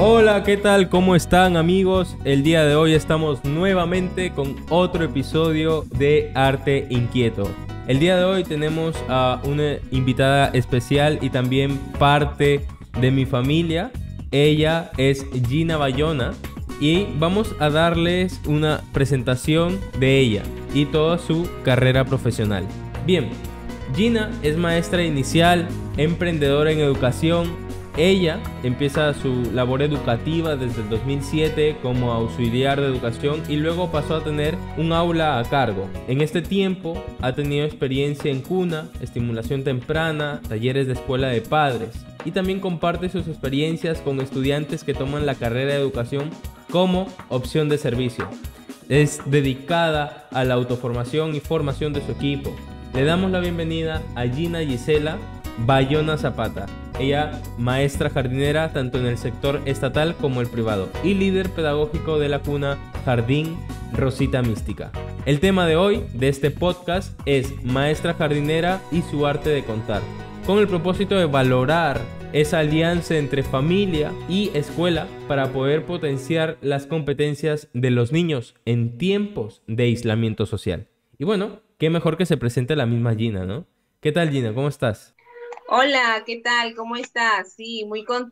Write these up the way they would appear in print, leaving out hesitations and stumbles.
Hola, ¿qué tal? ¿Cómo están, amigos? El día de hoy estamos nuevamente con otro episodio de Arte Inquieto. El día de hoy tenemos a una invitada especial y también parte de mi familia. Ella es Gina Bayona y vamos a darles una presentación de ella y toda su carrera profesional. Bien, Gina es maestra inicial, emprendedora en educación. Ella empieza su labor educativa desde el 2007 como auxiliar de educación y luego pasó a tener un aula a cargo. En este tiempo ha tenido experiencia en cuna, estimulación temprana, talleres de escuela de padres y también comparte sus experiencias con estudiantes que toman la carrera de educación como opción de servicio. Es dedicada a la autoformación y formación de su equipo. Le damos la bienvenida a Gina Gisela Bayona Zapata. Ella, maestra jardinera tanto en el sector estatal como el privado y líder pedagógico de la cuna Jardín Rosita Mística. El tema de hoy de este podcast es maestra jardinera y su arte de contar, con el propósito de valorar esa alianza entre familia y escuela para poder potenciar las competencias de los niños en tiempos de aislamiento social. Y bueno, qué mejor que se presente la misma Gina, ¿no? ¿Qué tal, Gina? ¿Cómo estás? Hola, ¿qué tal? ¿Cómo estás? Sí,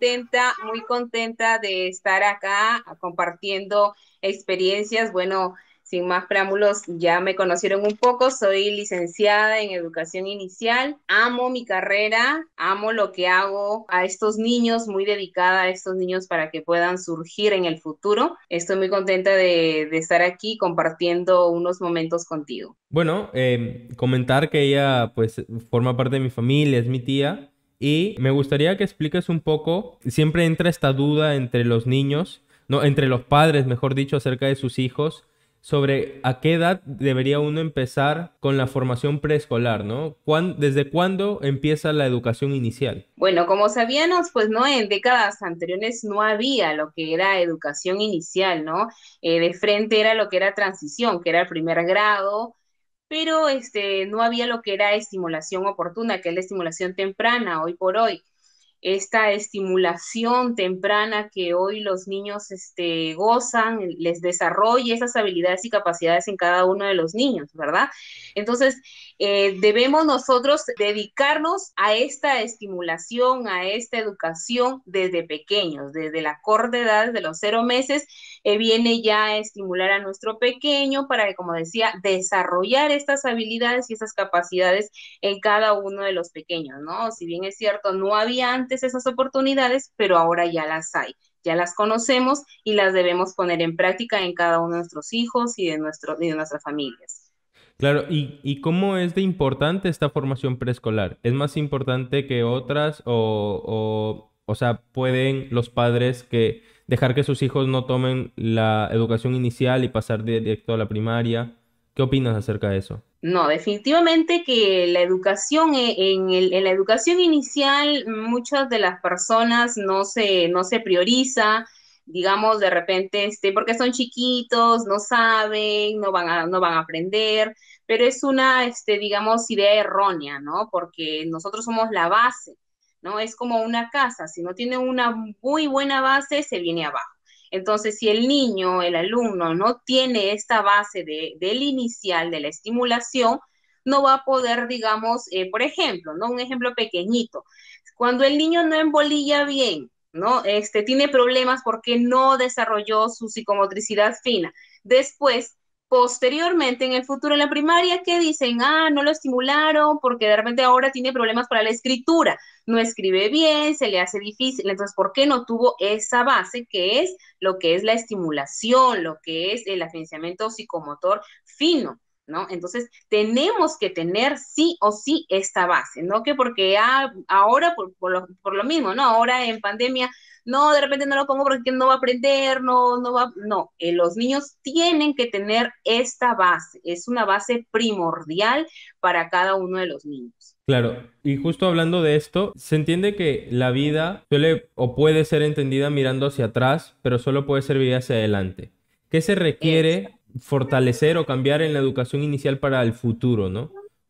muy contenta de estar acá compartiendo experiencias. Bueno, sin más preámbulos, ya me conocieron un poco. Soy licenciada en educación inicial. Amo mi carrera, amo lo que hago a estos niños, muy dedicada a estos niños para que puedan surgir en el futuro. Estoy muy contenta de estar aquí compartiendo unos momentos contigo. Bueno, comentar que ella pues forma parte de mi familia, es mi tía y me gustaría que expliques un poco, siempre entra esta duda entre los niños, no, entre los padres, mejor dicho, acerca de sus hijos, sobre a qué edad debería uno empezar con la formación preescolar, ¿no? ¿Desde cuándo empieza la educación inicial? Bueno, como sabíamos, pues no, en décadas anteriores no había lo que era educación inicial, ¿no? De frente era lo que era transición, que era el primer grado, pero no había lo que era estimulación oportuna, que es la estimulación temprana, hoy por hoy esta estimulación temprana que hoy los niños gozan, les desarrolla esas habilidades y capacidades en cada uno de los niños, ¿verdad? Entonces, debemos nosotros dedicarnos a esta estimulación, a esta educación desde pequeños, desde la corta edad de los 0 meses, viene ya a estimular a nuestro pequeño para que, como decía, desarrollar estas habilidades y esas capacidades en cada uno de los pequeños, ¿no? Si bien es cierto, no había antes esas oportunidades, pero ahora ya las hay, ya las conocemos y las debemos poner en práctica en cada uno de nuestros hijos y de nuestras familias. Claro, ¿y cómo es de importante esta formación preescolar? ¿Es más importante que otras o sea, pueden los padres que dejar que sus hijos no tomen la educación inicial y pasar directo a la primaria? ¿Qué opinas acerca de eso? No, definitivamente que la educación, en la educación inicial, muchas de las personas no se prioriza, digamos, de repente, porque son chiquitos, no saben, no van a aprender, pero es una, digamos, idea errónea, ¿no? Porque nosotros somos la base, ¿no? Es como una casa, si no tiene una muy buena base, se viene abajo. Entonces, si el niño, el alumno, no tiene esta base del inicial, de la estimulación, no va a poder, digamos, por ejemplo, ¿no? Un ejemplo pequeñito. Cuando el niño no embolilla bien, ¿no? Tiene problemas porque no desarrolló su psicomotricidad fina. Después, posteriormente, en el futuro, en la primaria, ¿qué dicen? Ah, no lo estimularon porque de repente ahora tiene problemas para la escritura, no escribe bien, se le hace difícil. Entonces, ¿por qué no tuvo esa base que es lo que es la estimulación, lo que es el afianzamiento psicomotor fino? ¿No? Entonces, tenemos que tener sí o sí esta base, ¿no? Que porque ahora, por lo mismo, ¿no? Ahora en pandemia, no, de repente no lo pongo porque no va a aprender, no, los niños tienen que tener esta base, es una base primordial para cada uno de los niños. Claro, y justo hablando de esto, se entiende que la vida suele o puede ser entendida mirando hacia atrás, pero solo puede ser vivida hacia adelante. ¿Qué se Es, requiere fortalecer o cambiar en la educación inicial para el futuro, ¿no?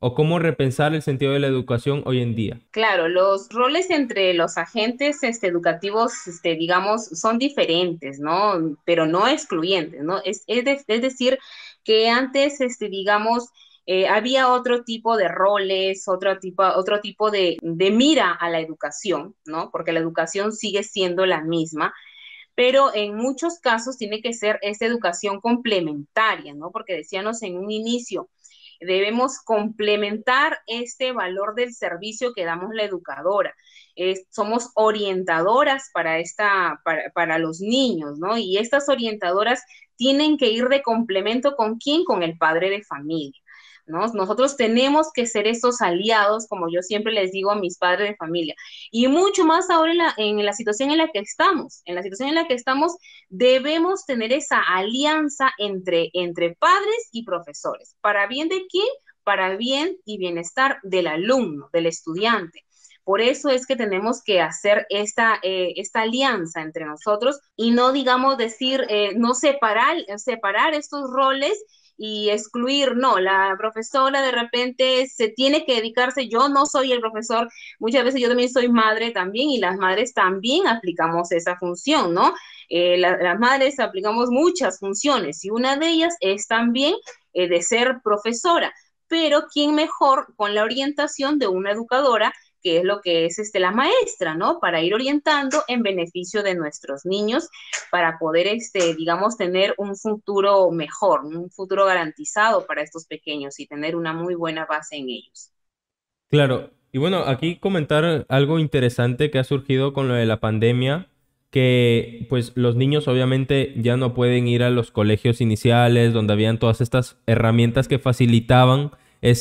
o cómo repensar el sentido de la educación hoy en día. Claro, los roles entre los agentes educativos, digamos, son diferentes, ¿no? Pero no excluyentes, ¿no? Es decir, que antes, digamos, había otro tipo de roles, otro tipo de mira a la educación, ¿no? Porque la educación sigue siendo la misma, pero en muchos casos tiene que ser esa educación complementaria, ¿no? Porque decíamos en un inicio, debemos complementar este valor del servicio que damos la educadora. Somos orientadoras para los niños, ¿no? Y estas orientadoras tienen que ir de complemento ¿con quién? Con el padre de familia. ¿No? Nosotros tenemos que ser esos aliados, como yo siempre les digo a mis padres de familia, y mucho más ahora en la situación en la que estamos. En la situación en la que estamos, debemos tener esa alianza entre padres y profesores. ¿Para bien de quién? Para bien y bienestar del alumno, del estudiante. Por eso es que tenemos que hacer esta alianza entre nosotros y no, digamos, decir, no separar estos roles y excluir, no, la profesora de repente se tiene que dedicarse, yo no soy el profesor, muchas veces yo también soy madre también y las madres también aplicamos esa función, ¿no? Las madres aplicamos muchas funciones y una de ellas es también de ser profesora, pero ¿quién mejor con la orientación de una educadora que es lo que es la maestra, ¿no? Para ir orientando en beneficio de nuestros niños, para poder, digamos, tener un futuro mejor, un futuro garantizado para estos pequeños y tener una muy buena base en ellos. Claro, y bueno, aquí comentar algo interesante que ha surgido con lo de la pandemia, que pues los niños obviamente ya no pueden ir a los colegios iniciales donde habían todas estas herramientas que facilitaban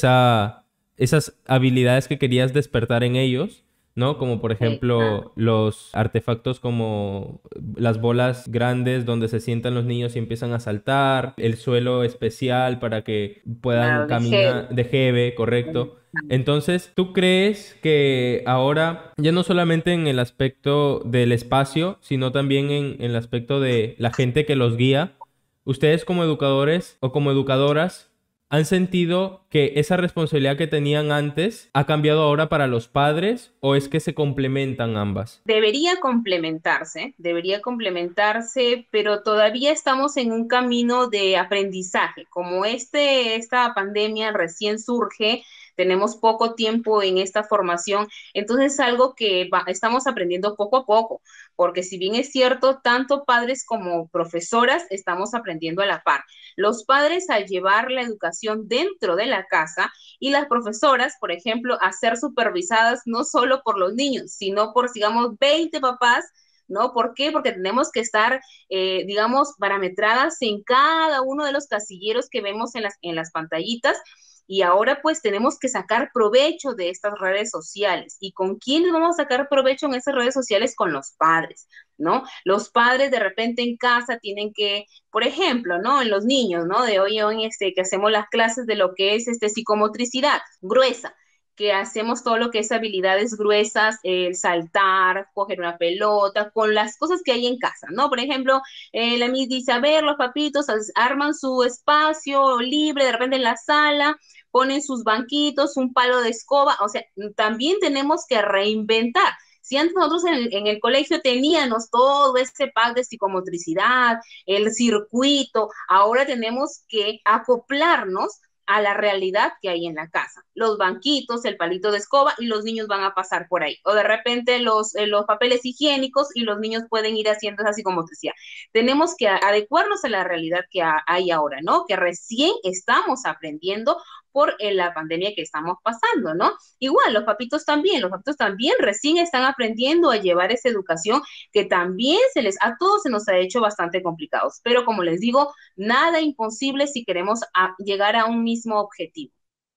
esas habilidades que querías despertar en ellos, ¿no? Como por ejemplo los artefactos como las bolas grandes donde se sientan los niños y empiezan a saltar, el suelo especial para que puedan Claro, caminar, de jeve, correcto. Entonces, ¿tú crees que ahora, ya no solamente en el aspecto del espacio, sino también en el aspecto de la gente que los guía, ustedes como educadores o como educadoras han sentido que esa responsabilidad que tenían antes ha cambiado ahora para los padres o es que se complementan ambas? debería complementarse, pero todavía estamos en un camino de aprendizaje. Como esta pandemia recién surge, tenemos poco tiempo en esta formación, entonces es algo que estamos aprendiendo poco a poco, porque si bien es cierto, tanto padres como profesoras estamos aprendiendo a la par. Los padres al llevar la educación dentro de la casa y las profesoras, por ejemplo, a ser supervisadas no solo por los niños, sino por, digamos, 20 papás, ¿no? ¿Por qué? Porque tenemos que estar, digamos, parametradas en cada uno de los casilleros que vemos en las pantallitas. Y ahora pues tenemos que sacar provecho de estas redes sociales. ¿Y con quiénes vamos a sacar provecho en esas redes sociales? Con los padres, ¿no? Los padres de repente en casa tienen que, por ejemplo, ¿no? En los niños, ¿no? De hoy a hoy, que hacemos las clases de lo que es psicomotricidad gruesa, que hacemos todo lo que es habilidades gruesas, el saltar, coger una pelota, con las cosas que hay en casa, ¿no? Por ejemplo, la Miss dice, a ver, los papitos arman su espacio libre de repente en la sala, ponen sus banquitos, un palo de escoba, o sea, también tenemos que reinventar. Si antes nosotros en el colegio teníamos todo ese pack de psicomotricidad, el circuito, ahora tenemos que acoplarnos a la realidad que hay en la casa. Los banquitos, el palito de escoba y los niños van a pasar por ahí. O de repente los papeles higiénicos y los niños pueden ir haciendo esa psicomotricidad. Tenemos que adecuarnos a la realidad que hay ahora, ¿no? Que recién estamos aprendiendo por la pandemia que estamos pasando, ¿no? Igual, los papitos también recién están aprendiendo a llevar esa educación que también a todos se nos ha hecho bastante complicados, pero como les digo, nada imposible si queremos llegar a un mismo objetivo.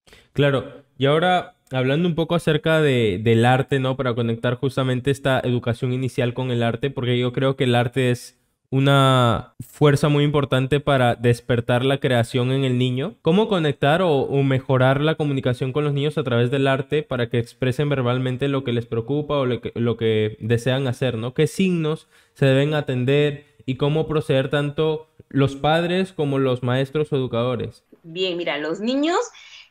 Claro, y ahora hablando un poco acerca del arte, ¿no? Para conectar justamente esta educación inicial con el arte, porque yo creo que el arte es una fuerza muy importante para despertar la creación en el niño. ¿Cómo conectar o mejorar la comunicación con los niños a través del arte para que expresen verbalmente lo que les preocupa o lo que desean hacer, ¿no? ¿Qué signos se deben atender y cómo proceder tanto los padres como los maestros o educadores? Bien, mira, los niños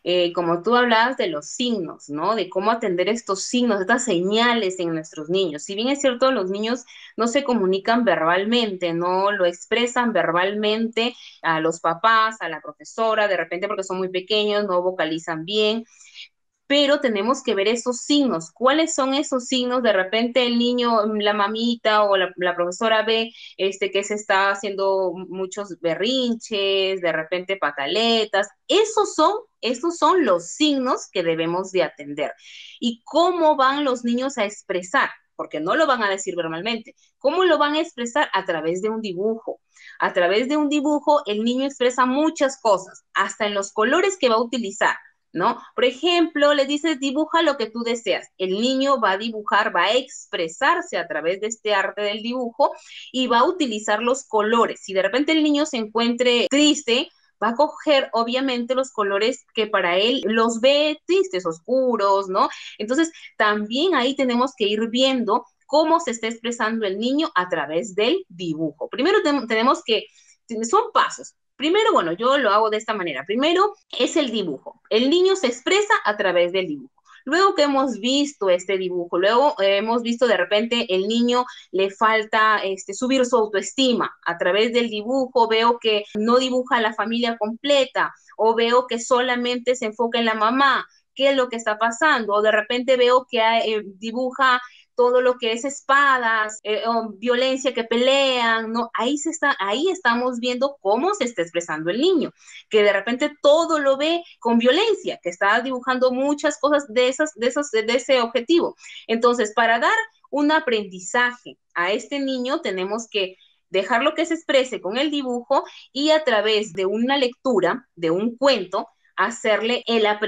como tú hablabas de los signos, ¿no? De cómo atender estos signos, estas señales en nuestros niños. Si bien es cierto, los niños no se comunican verbalmente, no lo expresan verbalmente a los papás, a la profesora, de repente porque son muy pequeños, no vocalizan bien, pero tenemos que ver esos signos. ¿Cuáles son esos signos? De repente el niño, la mamita o la profesora ve que se está haciendo muchos berrinches, de repente pataletas. Esos son los signos que debemos de atender. ¿Y cómo van los niños a expresar? Porque no lo van a decir verbalmente. ¿Cómo lo van a expresar? A través de un dibujo. A través de un dibujo, el niño expresa muchas cosas, hasta en los colores que va a utilizar. ¿No? Por ejemplo, le dices, dibuja lo que tú deseas. El niño va a dibujar, va a expresarse a través de este arte del dibujo y va a utilizar los colores. Si de repente el niño se encuentre triste, va a coger obviamente los colores que para él los ve tristes, oscuros, ¿no? Entonces, también ahí tenemos que ir viendo cómo se está expresando el niño a través del dibujo. Primero tenemos que, son pasos. Primero, bueno, yo lo hago de esta manera. Primero es el dibujo. El niño se expresa a través del dibujo. Luego que hemos visto este dibujo, luego hemos visto de repente el niño le falta subir su autoestima. A través del dibujo veo que no dibuja a la familia completa o veo que solamente se enfoca en la mamá. ¿Qué es lo que está pasando? O de repente veo que dibuja todo lo que es espadas, violencia que pelean, ¿no? Ahí estamos viendo cómo se está expresando el niño, que de repente todo lo ve con violencia, que está dibujando muchas cosas de ese objetivo. Entonces, para dar un aprendizaje a este niño, tenemos que dejarlo que se exprese con el dibujo y a través de una lectura, de un cuento, hacerle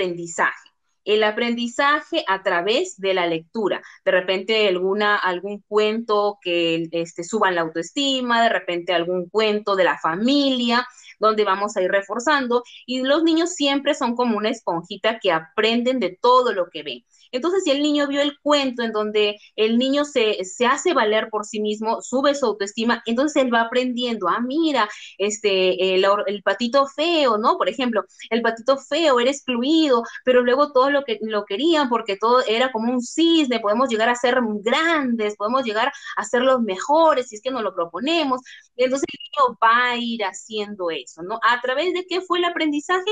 el aprendizaje a través de la lectura. De repente algún cuento que suban la autoestima, de repente algún cuento de la familia, donde vamos a ir reforzando. Y los niños siempre son como una esponjita que aprenden de todo lo que ven. Entonces, si el niño vio el cuento en donde el niño se hace valer por sí mismo, sube su autoestima, entonces él va aprendiendo, mira, el patito feo, ¿no? Por ejemplo, el patito feo era excluido, pero luego todos lo querían porque todo era como un cisne, podemos llegar a ser grandes, podemos llegar a ser los mejores si es que nos lo proponemos. Entonces el niño va a ir haciendo eso, ¿no? ¿A través de qué fue el aprendizaje?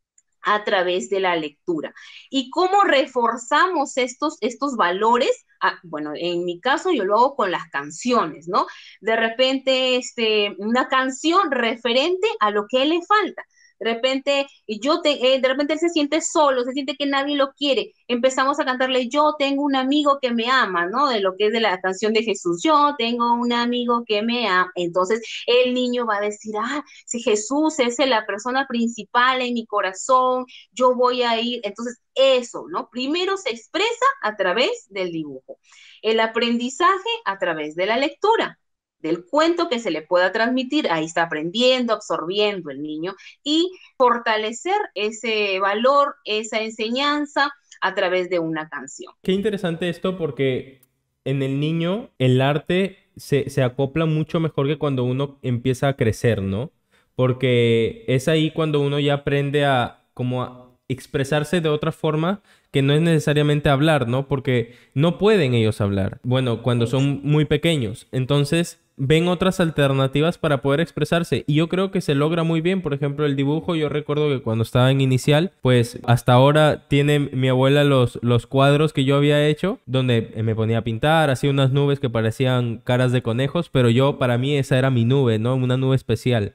A través de la lectura. ¿Y cómo reforzamos estos valores? Bueno, en mi caso yo lo hago con las canciones, ¿no? De repente, una canción referente a lo que le falta. De repente, de repente él se siente solo, se siente que nadie lo quiere. Empezamos a cantarle, yo tengo un amigo que me ama, ¿no? De lo que es de la canción de Jesús, yo tengo un amigo que me ama. Entonces, el niño va a decir, si Jesús es la persona principal en mi corazón, yo voy a ir. Entonces, eso, ¿no? Primero se expresa a través del dibujo. El aprendizaje a través de la lectura, del cuento que se le pueda transmitir, ahí está aprendiendo, absorbiendo el niño y fortalecer ese valor, esa enseñanza a través de una canción. Qué interesante esto porque en el niño el arte se acopla mucho mejor que cuando uno empieza a crecer, ¿no? Porque es ahí cuando uno ya aprende como a expresarse de otra forma que no es necesariamente hablar, ¿no? Porque no pueden ellos hablar. Bueno, cuando son muy pequeños. Entonces ven otras alternativas para poder expresarse. Y yo creo que se logra muy bien. Por ejemplo, el dibujo. Yo recuerdo que cuando estaba en inicial, pues hasta ahora tiene mi abuela los cuadros que yo había hecho, donde me ponía a pintar, hacía unas nubes que parecían caras de conejos, pero para mí esa era mi nube, ¿no? Una nube especial.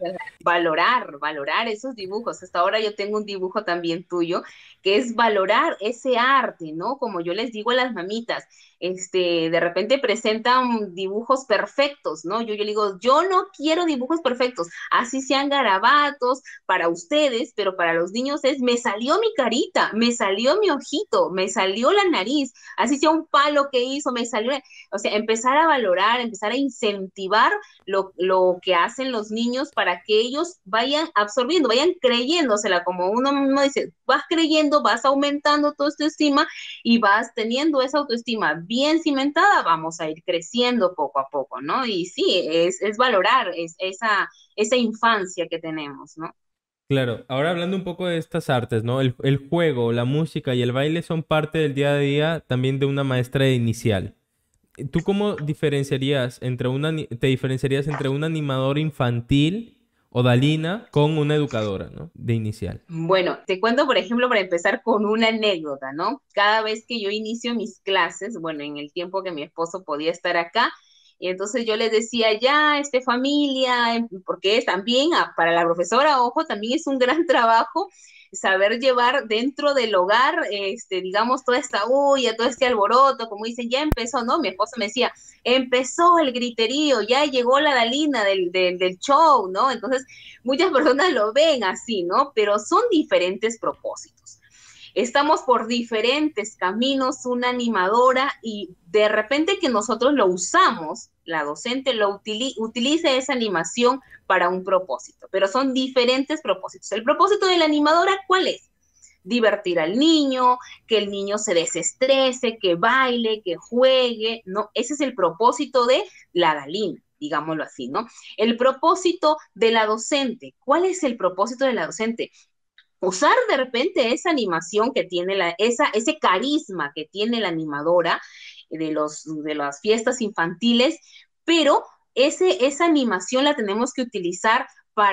Valorar esos dibujos. Hasta ahora yo tengo un dibujo también tuyo, que es valorar ese arte, ¿no? Como yo les digo a las mamitas, de repente presentan dibujos perfectos, ¿no? Yo le digo, yo no quiero dibujos perfectos, así sean garabatos para ustedes, pero para los niños me salió mi carita, me salió mi ojito, me salió la nariz, así sea un palo que hizo, me salió, o sea, empezar a valorar, empezar a incentivar lo que hacen los niños para que ellos vayan absorbiendo, vayan creyéndosela, como uno dice, vas creyendo, vas aumentando tu autoestima y vas teniendo esa autoestima bien cimentada, vamos a ir creciendo poco a poco, ¿no? Y sí, es valorar esa infancia que tenemos, ¿no? Claro, ahora hablando un poco de estas artes, ¿no? El juego, la música y el baile son parte del día a día también de una maestra de inicial. ¿Tú cómo diferenciarías entre te diferenciarías entre un animador infantil o Dalina con una educadora, ¿no? De inicial. Bueno, te cuento, por ejemplo, para empezar con una anécdota, ¿no? Cada vez que yo inicio mis clases, bueno, en el tiempo que mi esposo podía estar acá, y entonces yo les decía, ya, familia, porque es también para la profesora, ojo, también es un gran trabajo saber llevar dentro del hogar, digamos, toda esta bulla, todo este alboroto, como dicen, ya empezó, ¿no? Mi esposo me decía, empezó el griterío, ya llegó la Dalina del show, ¿no? Entonces, muchas personas lo ven así, ¿no? Pero son diferentes propósitos. Estamos por diferentes caminos, una animadora, y de repente que nosotros lo usamos, la docente utiliza esa animación para un propósito, pero son diferentes propósitos. El propósito de la animadora, ¿cuál es? Divertir al niño, que el niño se desestrese, que baile, que juegue, ¿no? Ese es el propósito de la Dalina, digámoslo así, ¿no? El propósito de la docente, ¿cuál es el propósito de la docente? Usar de repente esa animación que tiene ese carisma que tiene la animadora de las fiestas infantiles, pero esa animación la tenemos que utilizar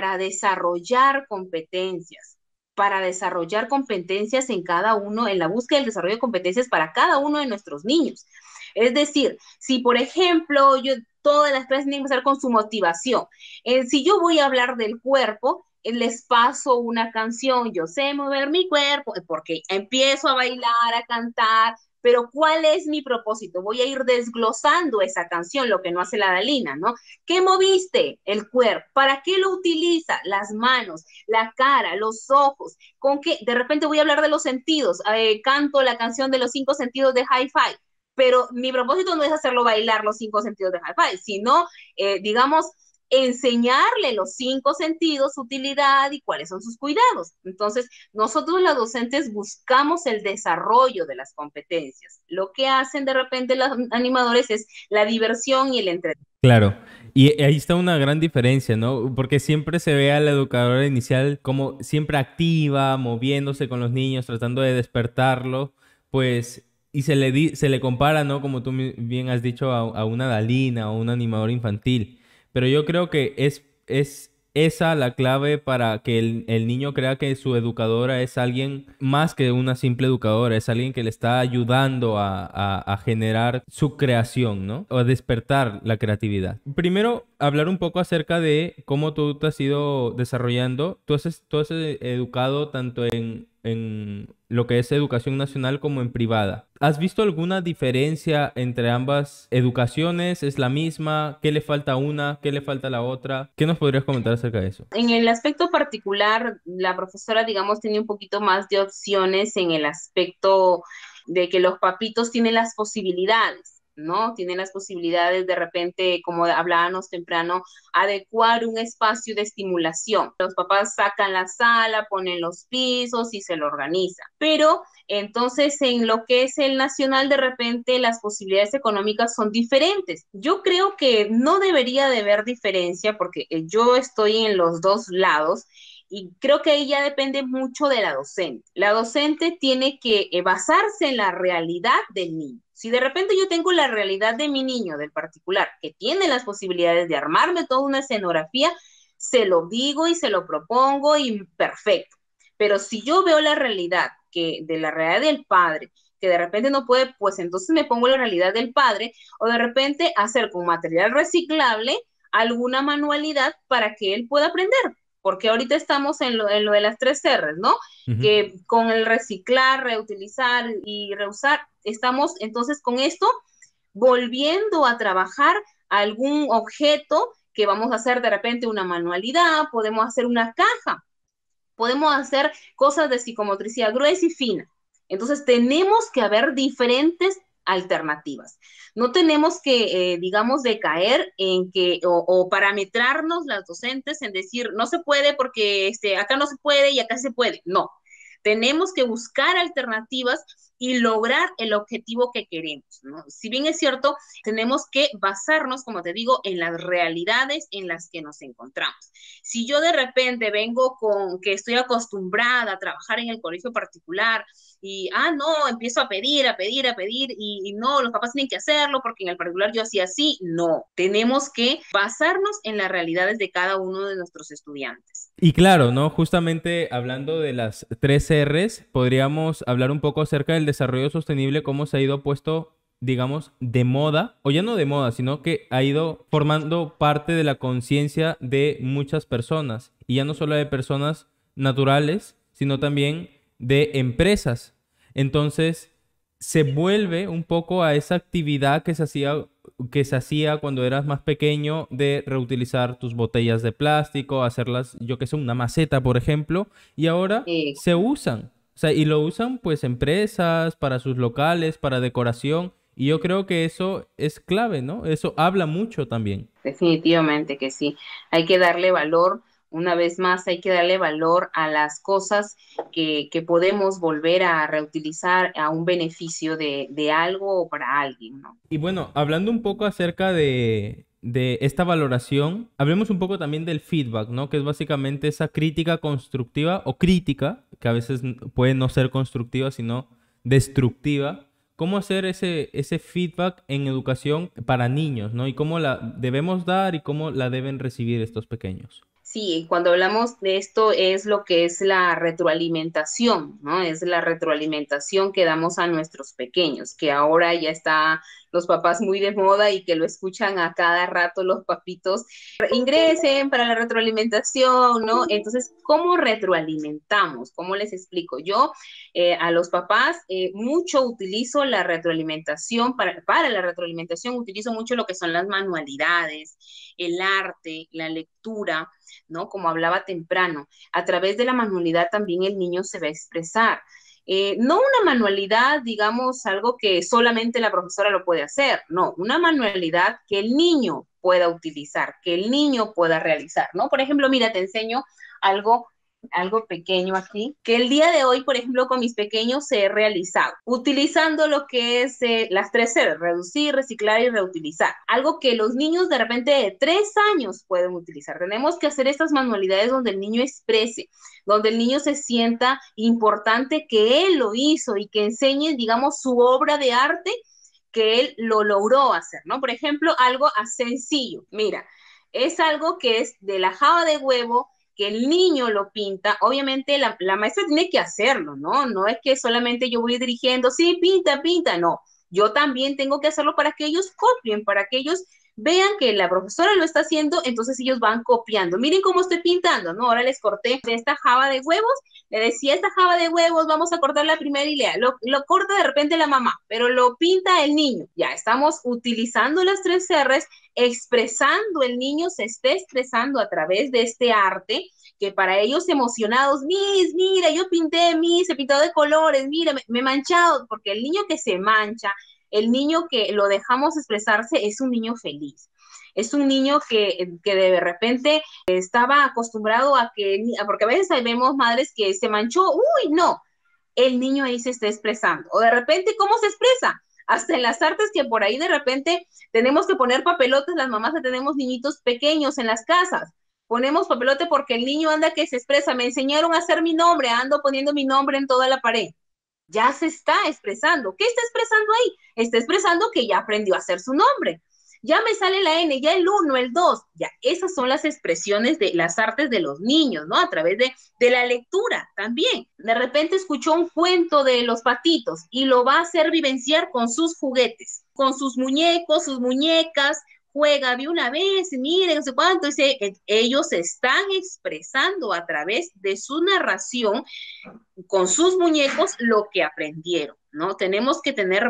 para desarrollar competencias en cada uno, en la búsqueda del desarrollo de competencias para cada uno de nuestros niños. Es decir, si por ejemplo todas las clases tienen que empezar con su motivación, si yo voy a hablar del cuerpo, les paso una canción, yo sé mover mi cuerpo, porque empiezo a bailar, a cantar, pero ¿cuál es mi propósito? Voy a ir desglosando esa canción, lo que no hace la Dalina, ¿no? ¿Qué moviste? El cuerpo. ¿Para qué lo utiliza? Las manos, la cara, los ojos. ¿Con qué? De repente voy a hablar de los sentidos. Canto la canción de los 5 sentidos de Hi-Fi, pero mi propósito no es hacerlo bailar los 5 sentidos de Hi-Fi, sino, digamos, enseñarle los 5 sentidos, su utilidad y cuáles son sus cuidados. Entonces, nosotros las docentes buscamos el desarrollo de las competencias. Lo que hacen de repente los animadores es la diversión y el entretenimiento. Claro, y ahí está una gran diferencia, ¿no? Porque siempre se ve a la educadora inicial como siempre activa, moviéndose con los niños, tratando de despertarlo, pues, y se le compara, ¿no? Como tú bien has dicho, a una Dalina o un animador infantil. Pero yo creo que es esa la clave para que el niño crea que su educadora es alguien más que una simple educadora, es alguien que le está ayudando a generar su creación, ¿no? O a despertar la creatividad. Primero, hablar un poco acerca de cómo tú te has ido desarrollando. Tú has educado tanto en lo que es educación nacional como en privada. ¿Has visto alguna diferencia entre ambas educaciones? ¿Es la misma? ¿Qué le falta a una? ¿Qué le falta a la otra? ¿Qué nos podrías comentar acerca de eso? En el aspecto particular, la profesora, digamos, tenía un poquito más de opciones en el aspecto de que los papitos tienen las posibilidades, ¿no? Tienen las posibilidades de repente, como hablábamos temprano, adecuar un espacio de estimulación. Los papás sacan la sala, ponen los pisos y se lo organizan. Pero entonces, en lo que es el nacional, de repente las posibilidades económicas son diferentes. Yo creo que no debería de haber diferencia porque yo estoy en los dos lados y creo que ahí ya depende mucho de la docente. La docente tiene que basarse en la realidad del niño. Si de repente yo tengo la realidad de mi niño, del particular, que tiene las posibilidades de armarme toda una escenografía, se lo digo y se lo propongo y perfecto. Pero si yo veo la realidad de la realidad del padre, que de repente no puede, pues entonces me pongo la realidad del padre, o de repente hacer con material reciclable alguna manualidad para que él pueda aprender, porque ahorita estamos en lo de las 3 R's, ¿no? Ujú. Que con el reciclar, reutilizar y reusar, estamos entonces con esto volviendo a trabajar algún objeto que vamos a hacer de repente una manualidad, podemos hacer una caja, podemos hacer cosas de psicomotricidad gruesa y fina. Entonces tenemos que haber diferentes alternativas. No tenemos que, digamos, decaer en que o parametrarnos las docentes en decir, no se puede porque acá no se puede y acá se puede. No, tenemos que buscar alternativas y lograr el objetivo que queremos, ¿no? Si bien es cierto, tenemos que basarnos, como te digo, en las realidades en las que nos encontramos. Si yo de repente vengo con que estoy acostumbrada a trabajar en el colegio particular y, no, empiezo a pedir, y no, los papás tienen que hacerlo porque en el particular yo hacía así, no, tenemos que basarnos en las realidades de cada uno de nuestros estudiantes. Y claro, ¿no? Justamente hablando de las tres R's, podríamos hablar un poco acerca del desarrollo sostenible, cómo se ha ido puesto, digamos, de moda, o ya no de moda, sino que ha ido formando parte de la conciencia de muchas personas, y ya no solo de personas naturales, sino también de empresas. Entonces, se vuelve un poco a esa actividad que se hacía cuando eras más pequeño de reutilizar tus botellas de plástico, hacerlas, yo que sé, una maceta, por ejemplo, y ahora Eh, se usan. O sea, y lo usan pues empresas, para sus locales, para decoración, y yo creo que eso es clave, ¿no? Eso habla mucho también. Definitivamente que sí. Hay que darle valor, una vez más, hay que darle valor a las cosas que podemos volver a reutilizar a un beneficio de algo o para alguien, ¿no? Y bueno, hablando un poco acerca de esta valoración, hablemos un poco también del feedback, ¿no? Que es básicamente esa crítica constructiva o crítica, que a veces puede no ser constructiva, sino destructiva. ¿Cómo hacer ese feedback en educación para niños, ¿no? Y cómo la debemos dar y cómo la deben recibir estos pequeños. Sí, cuando hablamos de esto es lo que es la retroalimentación, ¿no? Es la retroalimentación que damos a nuestros pequeños, que ahora ya está los papás muy de moda y que lo escuchan a cada rato los papitos. Ingresen para la retroalimentación, ¿no? Entonces, ¿cómo retroalimentamos? ¿Cómo les explico? Yo a los papás mucho utilizo la retroalimentación, para la retroalimentación utilizo mucho lo que son las manualidades, el arte, la lectura, ¿no? Como hablaba temprano, a través de la manualidad también el niño se va a expresar. No una manualidad, digamos, algo que solamente la profesora lo puede hacer, no, una manualidad que el niño pueda utilizar, que el niño pueda realizar, ¿no? Por ejemplo, mira, te enseño algo pequeño aquí, que el día de hoy, por ejemplo, con mis pequeños se he realizado, utilizando lo que es las tres R, reducir, reciclar y reutilizar. Algo que los niños de repente de 3 años pueden utilizar. Tenemos que hacer estas manualidades donde el niño exprese, donde el niño se sienta importante que él lo hizo y que enseñe, digamos, su obra de arte que él lo logró hacer, ¿no? Por ejemplo, algo sencillo. Mira, es algo que es de la java de huevo, que el niño lo pinta, obviamente la maestra tiene que hacerlo, ¿no? No es que solamente yo voy dirigiendo, sí, pinta, pinta, no. Yo también tengo que hacerlo para que ellos copien, para que ellos vean que la profesora lo está haciendo, entonces ellos van copiando. Miren cómo estoy pintando, ¿no? Ahora les corté esta java de huevos, le decía esta java de huevos, vamos a cortar la primera hilera. Lo corta de repente la mamá, pero lo pinta el niño. Ya estamos utilizando las tres R's, expresando, el niño se esté expresando a través de este arte, que para ellos emocionados, mira, yo pinté, he pintado de colores, mira, me he manchado, porque el niño que se mancha, el niño que lo dejamos expresarse es un niño feliz. Es un niño que de repente estaba acostumbrado a porque a veces vemos madres que se manchó, uy, no, el niño ahí se está expresando. O de repente, ¿cómo se expresa? Hasta en las artes que por ahí de repente tenemos que poner papelotes, las mamás que tenemos niñitos pequeños en las casas. Ponemos papelote porque el niño anda que se expresa. Me enseñaron a hacer mi nombre, ando poniendo mi nombre en toda la pared. Ya se está expresando. ¿Qué está expresando ahí? Está expresando que ya aprendió a hacer su nombre. Ya me sale la N, ya el 1, el 2. Ya esas son las expresiones de las artes de los niños, ¿no? A través de la lectura también. De repente escuchó un cuento de los patitos y lo va a hacer vivenciar con sus juguetes, con sus muñecos, sus muñecas, juega, vi una vez, miren, no sé cuánto, dice, ellos están expresando a través de su narración con sus muñecos lo que aprendieron, ¿no? Tenemos que tener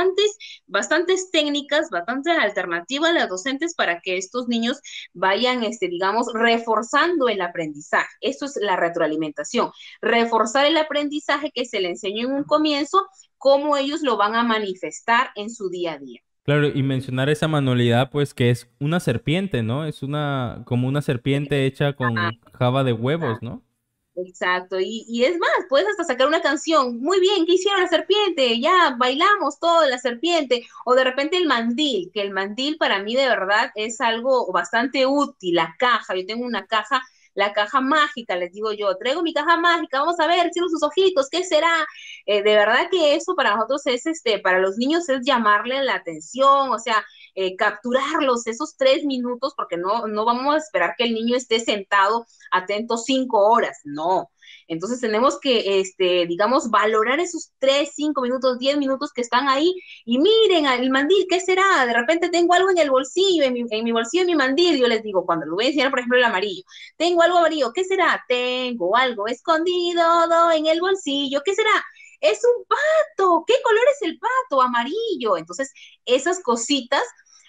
bastantes técnicas, bastantes alternativas las docentes para que estos niños vayan, digamos, reforzando el aprendizaje. Eso es la retroalimentación, reforzar el aprendizaje que se le enseñó en un comienzo, cómo ellos lo van a manifestar en su día a día. Claro, y mencionar esa manualidad, pues que es una serpiente, ¿no? Es como una serpiente hecha con java de huevos, ¿no? Exacto, y es más, puedes hasta sacar una canción, muy bien, ¿qué hicieron la serpiente? Ya, bailamos todo la serpiente, o de repente el mandil, que el mandil para mí de verdad es algo bastante útil, la caja, yo tengo una caja, la caja mágica, les digo yo, traigo mi caja mágica, vamos a ver, cierro sus ojitos, ¿qué será? De verdad que eso para nosotros es, para los niños es llamarle la atención, o sea, capturarlos esos 3 minutos, porque no vamos a esperar que el niño esté sentado atento 5 horas, no. Entonces tenemos que, digamos, valorar esos 3, 5 minutos, 10 minutos que están ahí y miren el mandil, ¿qué será? De repente tengo algo en el bolsillo, en mi bolsillo, en mi mandil, yo les digo, cuando lo voy a enseñar, por ejemplo, el amarillo, tengo algo amarillo, ¿qué será? Tengo algo escondido en el bolsillo, ¿qué será? Es un pato, ¿qué color es el pato? Amarillo. Entonces, esas cositas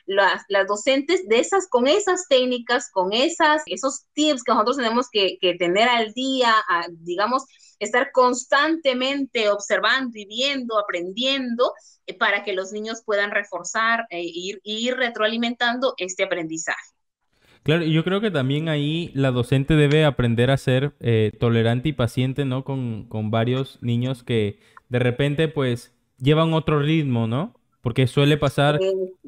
las docentes de con esas técnicas, esos tips que nosotros tenemos que tener al día, digamos, estar constantemente observando y viendo, aprendiendo, para que los niños puedan reforzar ir retroalimentando este aprendizaje. Claro, y yo creo que también ahí la docente debe aprender a ser tolerante y paciente, ¿no? Con varios niños que de repente pues llevan otro ritmo, ¿no? Porque suele pasar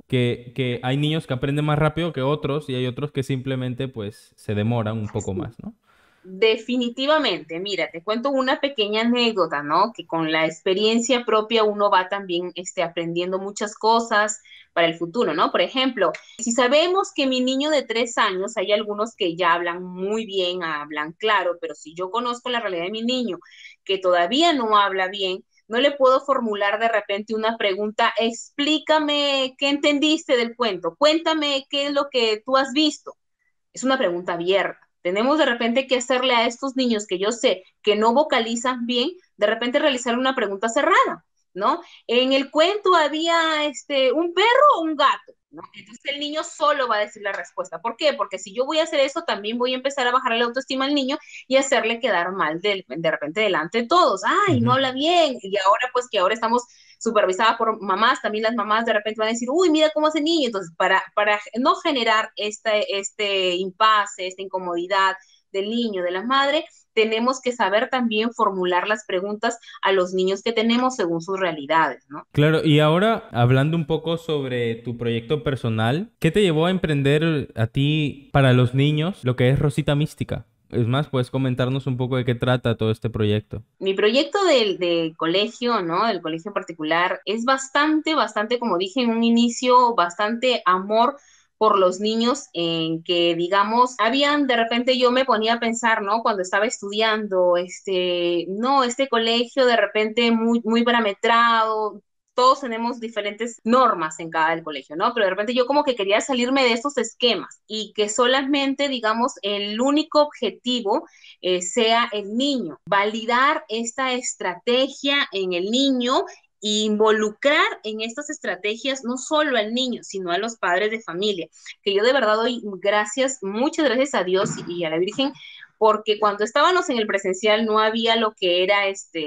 que hay niños que aprenden más rápido que otros y hay otros que simplemente pues se demoran un poco más, ¿no? Definitivamente, mira, te cuento una pequeña anécdota, ¿no? Que con la experiencia propia uno va también aprendiendo muchas cosas para el futuro, ¿no? Por ejemplo, si sabemos que mi niño de 3 años, hay algunos que ya hablan muy bien, hablan claro, pero si yo conozco la realidad de mi niño que todavía no habla bien, no le puedo formular de repente una pregunta, explícame qué entendiste del cuento, cuéntame qué es lo que tú has visto. Es una pregunta abierta. Tenemos de repente que hacerle a estos niños que yo sé que no vocalizan bien, de repente realizar una pregunta cerrada, ¿no? En el cuento había un perro o un gato, ¿no? Entonces el niño solo va a decir la respuesta. ¿Por qué? Porque si yo voy a hacer eso, también voy a empezar a bajar la autoestima al niño y hacerle quedar mal de repente delante de todos. Ay, no Ujú. habla bien. Y ahora pues que ahora estamos supervisada por mamás, también las mamás de repente van a decir, uy, mira cómo hace niño. Entonces, para no generar este impasse, esta incomodidad del niño, de la madre, tenemos que saber también formular las preguntas a los niños que tenemos según sus realidades, ¿no? Claro, y ahora hablando un poco sobre tu proyecto personal, ¿qué te llevó a emprender a ti para los niños lo que es Rosita Mística? Es más, puedes comentarnos un poco de qué trata todo este proyecto. Mi proyecto del colegio, ¿no? Del colegio en particular, es bastante, como dije en un inicio, bastante amor por los niños en que, digamos, habían, de repente yo me ponía a pensar, ¿no? Cuando estaba estudiando, no, este colegio de repente muy parametrado, todos tenemos diferentes normas en cada del colegio, ¿no? Pero de repente yo como que quería salirme de esos esquemas y que solamente, digamos, el único objetivo sea el niño. Validar esta estrategia en el niño e involucrar en estas estrategias no solo al niño, sino a los padres de familia, que yo de verdad doy gracias, muchas gracias a Dios y a la Virgen, porque cuando estábamos en el presencial no había lo que era,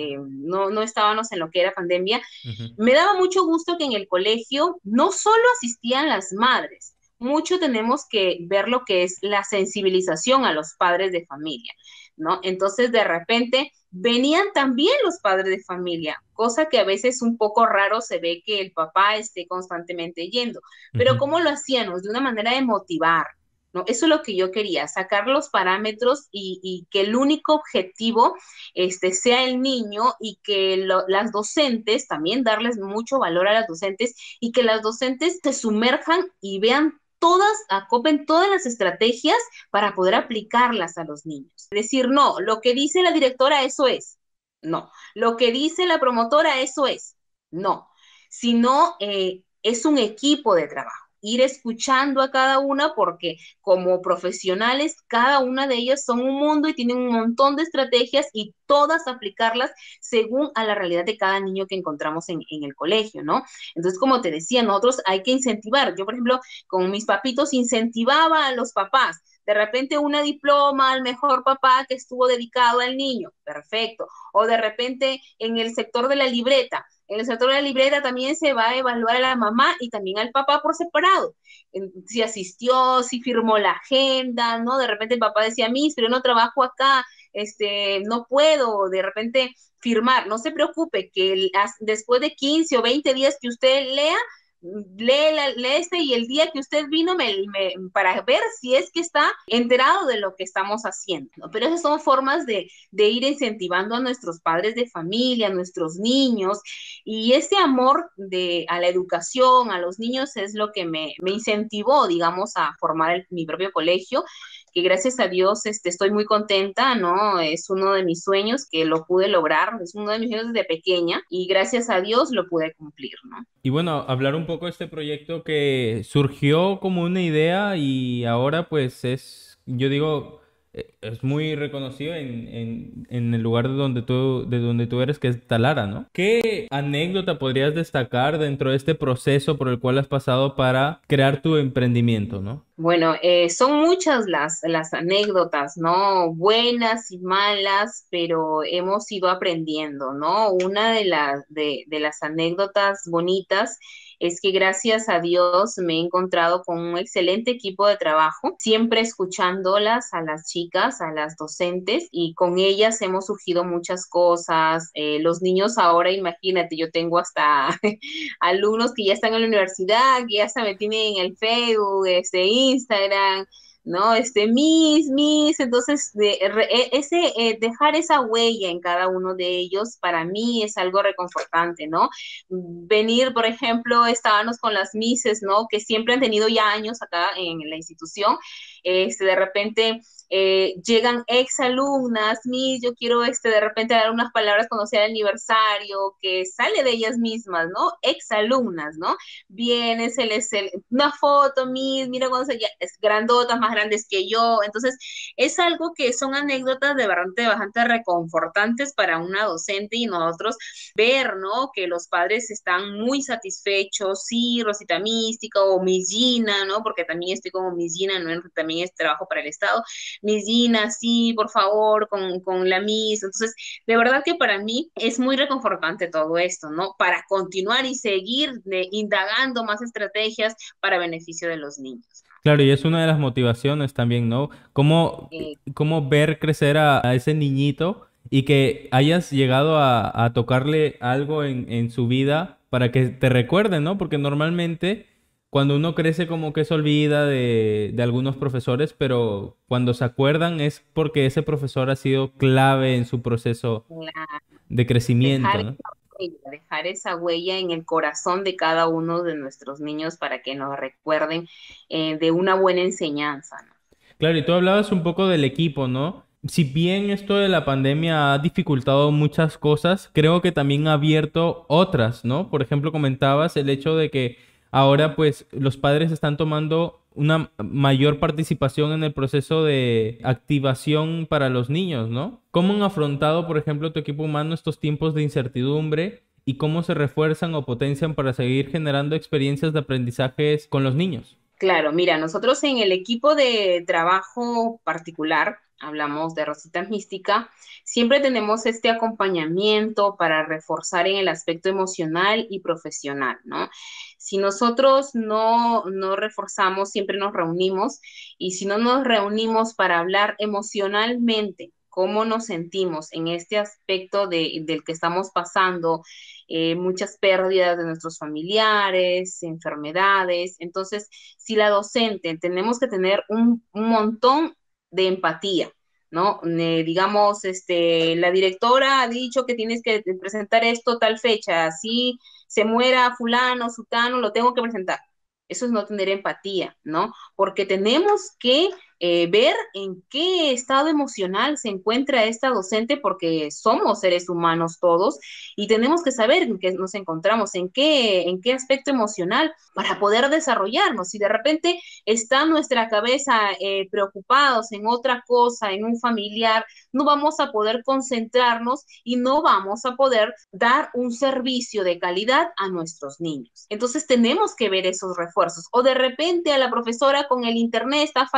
no estábamos en lo que era pandemia. Ujú, Me daba mucho gusto que en el colegio no solo asistían las madres, mucho tenemos que ver lo que es la sensibilización a los padres de familia, ¿no? Entonces, de repente, venían también los padres de familia, cosa que a veces un poco raro se ve que el papá esté constantemente yendo, pero ujú. ¿cómo lo hacíamos? De una manera de motivar, ¿no? Eso es lo que yo quería, sacar los parámetros y que el único objetivo sea el niño y que las docentes, también darles mucho valor a las docentes y que las docentes se sumerjan y vean todas, acopen todas las estrategias para poder aplicarlas a los niños. Decir, no, lo que dice la directora, eso es. No, lo que dice la promotora, eso es. No, sino es un equipo de trabajo. Ir escuchando a cada una porque como profesionales, cada una de ellas son un mundo y tienen un montón de estrategias y todas aplicarlas según a la realidad de cada niño que encontramos en el colegio, ¿no? Entonces, como te decía, nosotros hay que incentivar. Yo, por ejemplo, con mis papitos incentivaba a los papás. De repente una diploma al mejor papá que estuvo dedicado al niño, perfecto. O de repente en el sector de la libreta, en el sector de la libreta también se va a evaluar a la mamá y también al papá por separado. Si asistió, si firmó la agenda, ¿no? De repente el papá decía, Miss, pero no trabajo acá, no puedo, de repente firmar. No se preocupe, que después de 15 o 20 días que usted lea, lee y el día que usted vino para ver si es que está enterado de lo que estamos haciendo, ¿no? Pero esas son formas de ir incentivando a nuestros padres de familia, a nuestros niños, y ese amor a la educación, a los niños, es lo que me incentivó, digamos, a formar mi propio colegio, que gracias a Dios estoy muy contenta, ¿no? Es uno de mis sueños que lo pude lograr, es uno de mis sueños desde pequeña y gracias a Dios lo pude cumplir, ¿no? Y bueno, hablar un poco de este proyecto que surgió como una idea y ahora pues es, yo digo, es muy reconocido en el lugar de donde tú eres, que es Talara, ¿no? ¿Qué anécdota podrías destacar dentro de este proceso por el cual has pasado para crear tu emprendimiento, ¿no? Bueno, son muchas las anécdotas, ¿no? Buenas y malas, pero hemos ido aprendiendo, ¿no? Una de las anécdotas bonitas es que gracias a Dios me he encontrado con un excelente equipo de trabajo, siempre escuchándolas a las chicas, a las docentes, y con ellas hemos surgido muchas cosas. Los niños ahora, imagínate, yo tengo hasta alumnos que ya están en la universidad, que ya se me tienen en el Facebook, Instagram, ¿no? Entonces, dejar esa huella en cada uno de ellos, para mí es algo reconfortante, ¿no? Venir, por ejemplo, estábamos con las Misses, ¿no? Que siempre han tenido ya años acá en la institución, de repente llegan ex alumnas, Miss, yo quiero de repente dar unas palabras cuando sea el aniversario, que sale de ellas mismas, ¿no? Ex alumnas, ¿no? Vienen, una foto, Miss, mira cuando ya es grandotas, más grandes que yo. Entonces, es algo que son anécdotas de bastante reconfortantes para una docente y nosotros ver, ¿no? Que los padres están muy satisfechos, sí, Rosita Mística o Miss Gina, ¿no? Porque también estoy como Miss Gina, ¿no? También es trabajo para el Estado. Miss Gina, sí, por favor, con la Miss. Entonces, de verdad que para mí es muy reconfortante todo esto, ¿no? Para continuar y seguir indagando más estrategias para beneficio de los niños. Claro, y es una de las motivaciones también, ¿no? Cómo ver crecer a ese niñito y que hayas llegado a tocarle algo en su vida para que te recuerden, ¿no? Porque normalmente cuando uno crece como que se olvida de algunos profesores, pero cuando se acuerdan es porque ese profesor ha sido clave en su proceso de crecimiento, Dejar ¿no? dejar esa huella en el corazón de cada uno de nuestros niños para que nos recuerden de una buena enseñanza, ¿no? Claro, y tú hablabas un poco del equipo, ¿no? Si bien esto de la pandemia ha dificultado muchas cosas, creo que también ha abierto otras, ¿no? Por ejemplo, comentabas el hecho de que ahora pues los padres están tomando una mayor participación en el proceso de activación para los niños, ¿no? ¿Cómo han afrontado, por ejemplo, tu equipo humano estos tiempos de incertidumbre y cómo se refuerzan o potencian para seguir generando experiencias de aprendizajes con los niños? Claro, mira, nosotros en el equipo de trabajo particular, hablamos de Rosita Mística, siempre tenemos este acompañamiento para reforzar en el aspecto emocional y profesional, ¿no? Si nosotros no reforzamos, siempre nos reunimos, y si no nos reunimos para hablar emocionalmente, cómo nos sentimos en este aspecto del que estamos pasando, muchas pérdidas de nuestros familiares, enfermedades. Entonces, si la docente tenemos que tener un montón de empatía, ¿no? Digamos, la directora ha dicho que tienes que presentar esto tal fecha, así se muera fulano, sutano, lo tengo que presentar. Eso es no tener empatía, ¿no? Porque tenemos que ver en qué estado emocional se encuentra esta docente, porque somos seres humanos todos y tenemos que saber en qué nos encontramos, en qué aspecto emocional para poder desarrollarnos. Si de repente está nuestra cabeza preocupados en otra cosa, en un familiar, no vamos a poder concentrarnos y no vamos a poder dar un servicio de calidad a nuestros niños. Entonces tenemos que ver esos refuerzos. O de repente a la profesora con el internet está fallando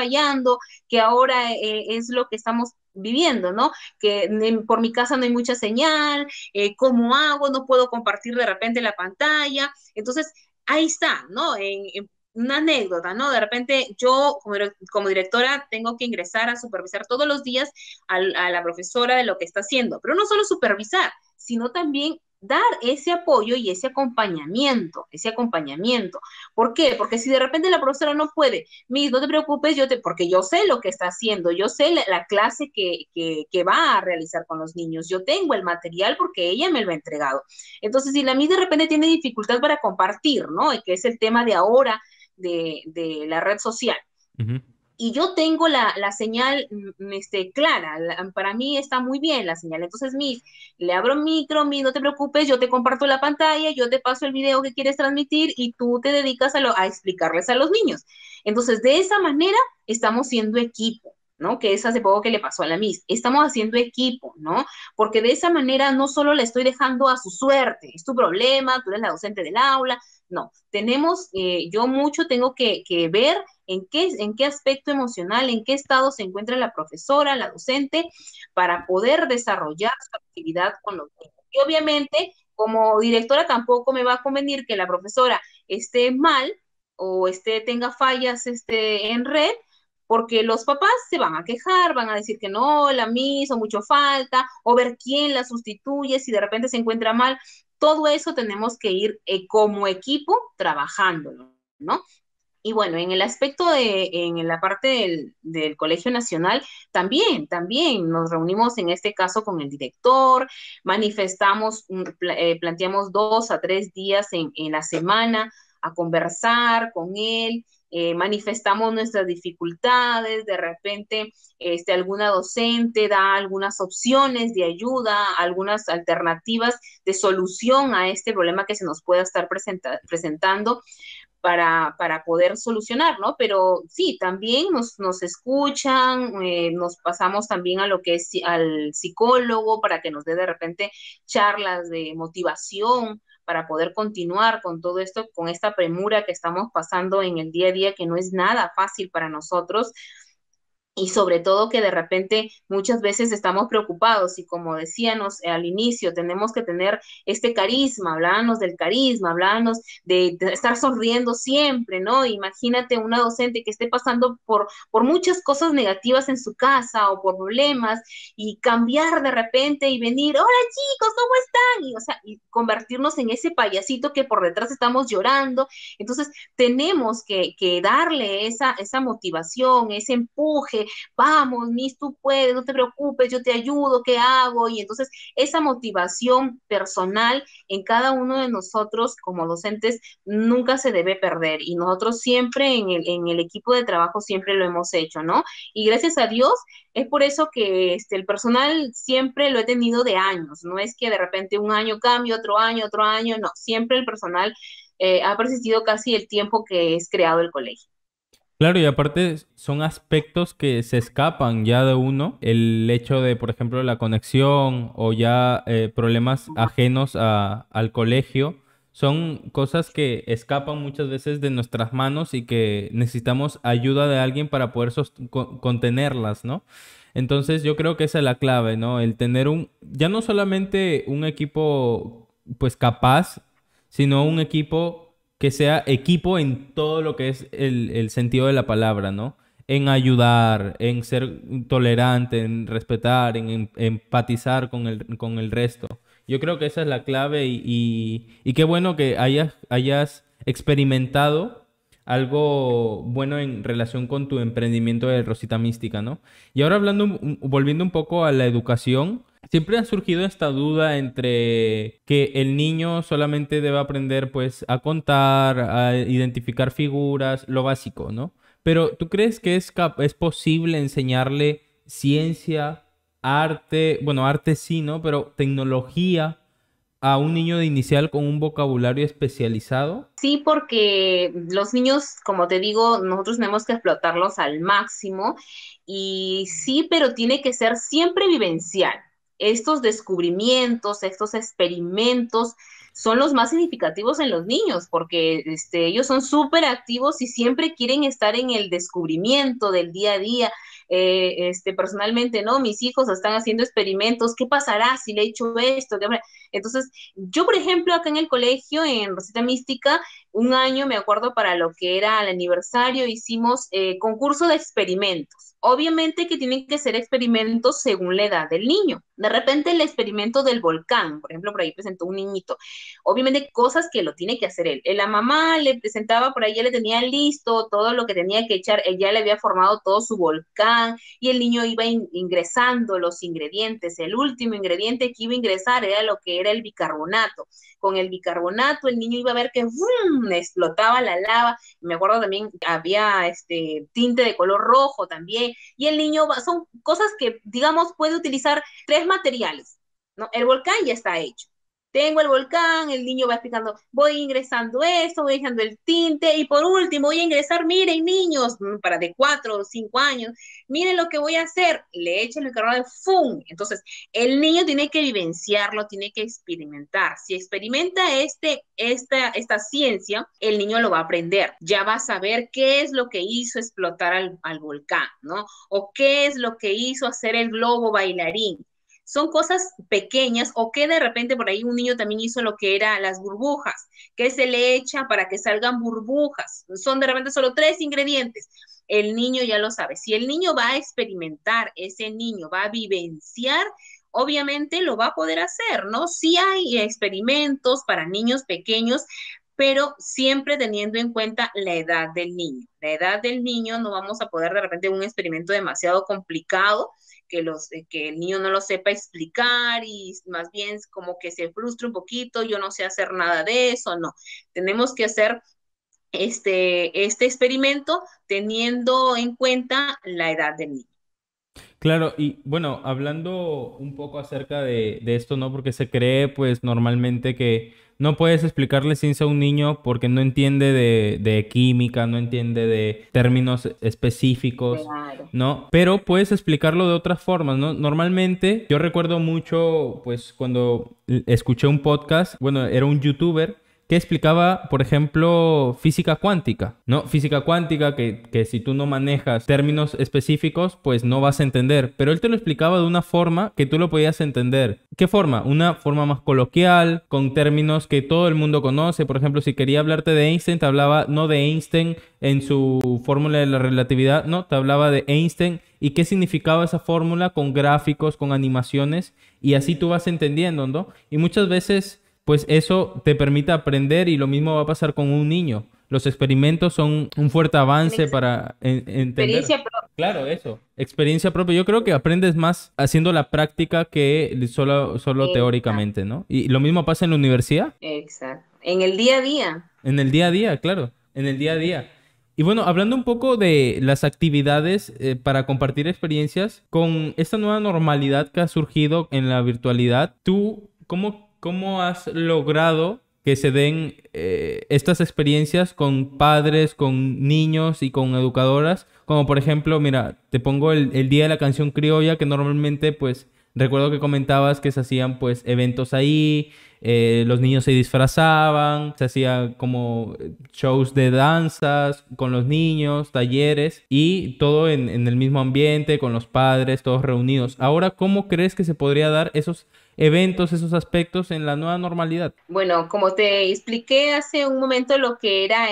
pasando, que ahora es lo que estamos viviendo, ¿no? Que por mi casa no hay mucha señal, ¿cómo hago? No puedo compartir de repente la pantalla. Entonces, ahí está, ¿no? En una anécdota, ¿no? De repente yo como directora tengo que ingresar a supervisar todos los días a la profesora de lo que está haciendo, pero no solo supervisar, sino también dar ese apoyo y ese acompañamiento, ese acompañamiento. ¿Por qué? Porque si de repente la profesora no puede, Miss, no te preocupes, porque yo sé lo que está haciendo, yo sé la clase que va a realizar con los niños, yo tengo el material porque ella me lo ha entregado. Entonces, si la Miss de repente tiene dificultad para compartir, ¿no? Y que es el tema de ahora de la red social, Ujú. y yo tengo la señal clara, para mí está muy bien la señal. Entonces, Miss, le abro micro, Miss, no te preocupes, yo te comparto la pantalla, yo te paso el video que quieres transmitir y tú te dedicas a explicarles a los niños. Entonces, de esa manera estamos siendo equipo, ¿no? Que es hace poco que le pasó a la Miss. Estamos haciendo equipo, ¿no? Porque de esa manera no solo le estoy dejando a su suerte, es tu problema, tú eres la docente del aula, no, yo mucho tengo que ver en qué aspecto emocional, en qué estado se encuentra la profesora, la docente, para poder desarrollar su actividad con los niños. Y obviamente, como directora, tampoco me va a convenir que la profesora esté mal o tenga fallas en red, porque los papás se van a quejar, van a decir que no, la hizo mucho falta, o ver quién la sustituye si de repente se encuentra mal. Todo eso tenemos que ir como equipo trabajándolo, ¿no? Y bueno, en la parte del Colegio Nacional, también nos reunimos en este caso con el director, planteamos 2 a 3 días en la semana a conversar con él, manifestamos nuestras dificultades, de repente alguna docente da algunas opciones de ayuda, algunas alternativas de solución a este problema que se nos pueda estar presentando para poder solucionar, ¿no? Pero sí, también nos escuchan, nos pasamos también a lo que es al psicólogo para que nos dé de repente charlas de motivación para poder continuar con todo esto, con esta premura que estamos pasando en el día a día, que no es nada fácil para nosotros, y sobre todo que de repente muchas veces estamos preocupados y como decíamos al inicio, tenemos que tener este carisma, hablábamos del carisma, hablábamos de estar sonriendo siempre, ¿no? Imagínate una docente que esté pasando por muchas cosas negativas en su casa o por problemas y cambiar de repente y venir, hola chicos, ¿cómo están? Y, o sea, y convertirnos en ese payasito que por detrás estamos llorando. Entonces, tenemos que darle esa motivación, ese empuje, vamos, Miss, tú puedes, no te preocupes, yo te ayudo, ¿qué hago? Y entonces esa motivación personal en cada uno de nosotros como docentes nunca se debe perder y nosotros siempre en el equipo de trabajo siempre lo hemos hecho, ¿no? Y gracias a Dios es por eso que el personal siempre lo he tenido de años, no es que de repente un año cambie, otro año, no, siempre el personal ha persistido casi el tiempo que es creado el colegio. Claro, y aparte son aspectos que se escapan ya de uno. El hecho de, por ejemplo, la conexión o ya problemas ajenos al colegio son cosas que escapan muchas veces de nuestras manos y que necesitamos ayuda de alguien para poder contenerlas, ¿no? Entonces yo creo que esa es la clave, ¿no? El tener ya no solamente un equipo pues capaz, sino un equipo que sea equipo en todo lo que es el sentido de la palabra, ¿no? En ayudar, en ser tolerante, en respetar, en empatizar con el resto. Yo creo que esa es la clave y qué bueno que hayas experimentado algo bueno en relación con tu emprendimiento de Rosita Mística, ¿no? Y ahora volviendo un poco a la educación, siempre ha surgido esta duda entre que el niño solamente debe aprender pues a contar, a identificar figuras, lo básico, ¿no? Pero ¿tú crees que es posible enseñarle ciencia, arte, bueno, arte sí, ¿no? Pero tecnología a un niño de inicial con un vocabulario especializado? Sí, porque los niños, como te digo, nosotros tenemos que explotarlos al máximo y sí, pero tiene que ser siempre vivencial. Estos descubrimientos, estos experimentos son los más significativos en los niños, porque ellos son súper activos y siempre quieren estar en el descubrimiento del día a día. Personalmente, ¿no? Mis hijos están haciendo experimentos, ¿qué pasará si le he hecho esto? Entonces, yo, por ejemplo, acá en el colegio, en Rosita Mística, un año, me acuerdo, para lo que era el aniversario, hicimos concurso de experimentos. Obviamente que tienen que ser experimentos según la edad del niño. De repente el experimento del volcán, por ejemplo, por ahí presentó un niñito. Obviamente cosas que lo tiene que hacer él. La mamá le presentaba por ahí, ya le tenía listo todo lo que tenía que echar, ella le había formado todo su volcán y el niño iba ingresando los ingredientes. El último ingrediente que iba a ingresar era lo que era el bicarbonato. Con el bicarbonato el niño iba a ver que ¡vum!, explotaba la lava. Me acuerdo también había tinte de color rojo también, y el niño son cosas que, digamos, puede utilizar tres materiales, ¿no? El volcán ya está hecho. Tengo el volcán, el niño va explicando, voy ingresando esto, voy dejando el tinte, y por último voy a ingresar, miren niños, para de 4 o 5 años, miren lo que voy a hacer, le echan el carro de ¡fum! Entonces, el niño tiene que vivenciarlo, tiene que experimentar. Si experimenta esta ciencia, el niño lo va a aprender. Ya va a saber qué es lo que hizo explotar al volcán, ¿no? O qué es lo que hizo hacer el globo bailarín. Son cosas pequeñas, o que de repente por ahí un niño también hizo lo que era las burbujas, que se le echa para que salgan burbujas. Son de repente solo 3 ingredientes. El niño ya lo sabe. Si el niño va a experimentar, ese niño va a vivenciar, obviamente lo va a poder hacer, ¿no? Sí hay experimentos para niños pequeños, pero siempre teniendo en cuenta la edad del niño. La edad del niño, no vamos a poder de repente un experimento demasiado complicado, que el niño no lo sepa explicar y más bien como que se frustre un poquito, yo no sé hacer nada de eso, no. Tenemos que hacer este experimento teniendo en cuenta la edad del niño. Claro, y bueno, hablando un poco acerca de esto, ¿no? Porque se cree, pues, normalmente que no puedes explicarle ciencia a un niño porque no entiende de química, no entiende de términos específicos, Claro. ¿no? Pero puedes explicarlo de otras formas, ¿no? Normalmente, yo recuerdo mucho, pues, cuando escuché un podcast, bueno, era un youtuber que explicaba, por ejemplo, física cuántica, ¿no? Física cuántica que si tú no manejas términos específicos, pues no vas a entender. Pero él te lo explicaba de una forma que tú lo podías entender. ¿Qué forma? Una forma más coloquial, con términos que todo el mundo conoce. Por ejemplo, si quería hablarte de Einstein, te hablaba no de Einstein en su fórmula de la relatividad, no, te hablaba de Einstein y qué significaba esa fórmula con gráficos, con animaciones, y así tú vas entendiendo, ¿no? Y muchas veces pues eso te permite aprender y lo mismo va a pasar con un niño. Los experimentos son un fuerte Tiene avance que ser para entender. experiencia propia. Claro, eso. Experiencia propia. Yo creo que aprendes más haciendo la práctica que solo Exacto, teóricamente, ¿no? Y lo mismo pasa en la universidad, exacto. En el día a día. en el día a día, claro, en el día a día. Y bueno, hablando un poco de las actividades para compartir experiencias, con esta nueva normalidad que ha surgido en la virtualidad, ¿tú cómo has logrado que se den estas experiencias con padres, con niños y con educadoras? Como por ejemplo, mira, te pongo el Día de la Canción Criolla, que normalmente pues recuerdo que comentabas que se hacían pues eventos ahí, los niños se disfrazaban, se hacía como shows de danzas con los niños, talleres y todo en el mismo ambiente, con los padres, todos reunidos. Ahora, ¿cómo crees que se podría dar esos eventos, esos aspectos en la nueva normalidad? Bueno, como te expliqué hace un momento lo que era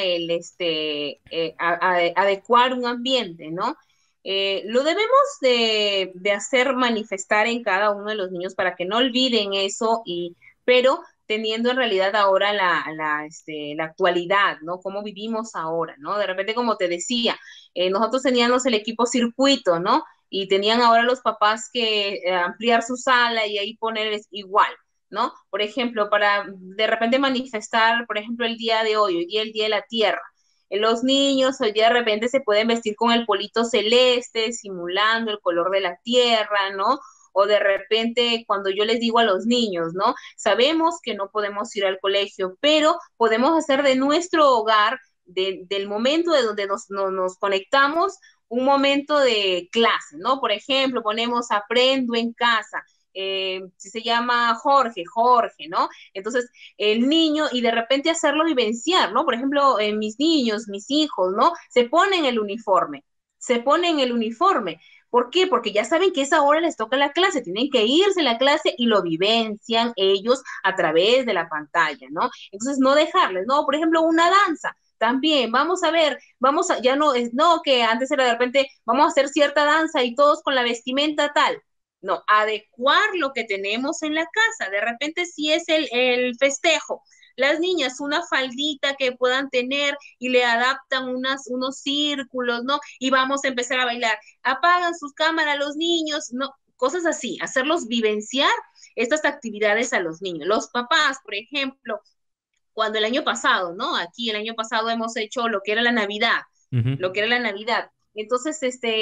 adecuar un ambiente, ¿no? Lo debemos de hacer manifestar en cada uno de los niños para que no olviden eso, pero teniendo en realidad ahora la actualidad, ¿no? Cómo vivimos ahora, ¿no? De repente, como te decía, nosotros teníamos el equipo circuito, ¿no? Y tenían ahora los papás que ampliar su sala y ahí ponerles igual. ¿No? Por ejemplo, para de repente manifestar, por ejemplo, el día de hoy día el Día de la Tierra. Los niños hoy día de repente se pueden vestir con el polito celeste, simulando el color de la tierra, ¿no? O de repente cuando yo les digo a los niños, ¿no? Sabemos que no podemos ir al colegio, pero podemos hacer de nuestro hogar, del momento de donde nos conectamos, un momento de clase, ¿no? Por ejemplo, ponemos aprendo en casa, si se llama Jorge, Jorge, ¿no? Entonces, el niño, y de repente hacerlo vivenciar, ¿no? Por ejemplo, mis niños, mis hijos, ¿no? Se ponen el uniforme, se ponen el uniforme. ¿Por qué? Porque ya saben que esa hora les toca la clase, tienen que irse a la clase y lo vivencian ellos a través de la pantalla, ¿no? Entonces, no dejarles, ¿no? Por ejemplo, una danza. También, vamos a ver, vamos a, ya no es, no, que antes era de repente, vamos a hacer cierta danza y todos con la vestimenta tal. No, adecuar lo que tenemos en la casa. De repente, si es el festejo, las niñas una faldita que puedan tener y le adaptan unos círculos, ¿no? Y vamos a empezar a bailar. Apagan sus cámaras los niños, ¿no? Cosas así, hacerlos vivenciar estas actividades a los niños. Los papás, por ejemplo, cuando el año pasado, ¿no? Aquí el año pasado hemos hecho lo que era la Navidad, Ujú. lo que era la Navidad. Entonces,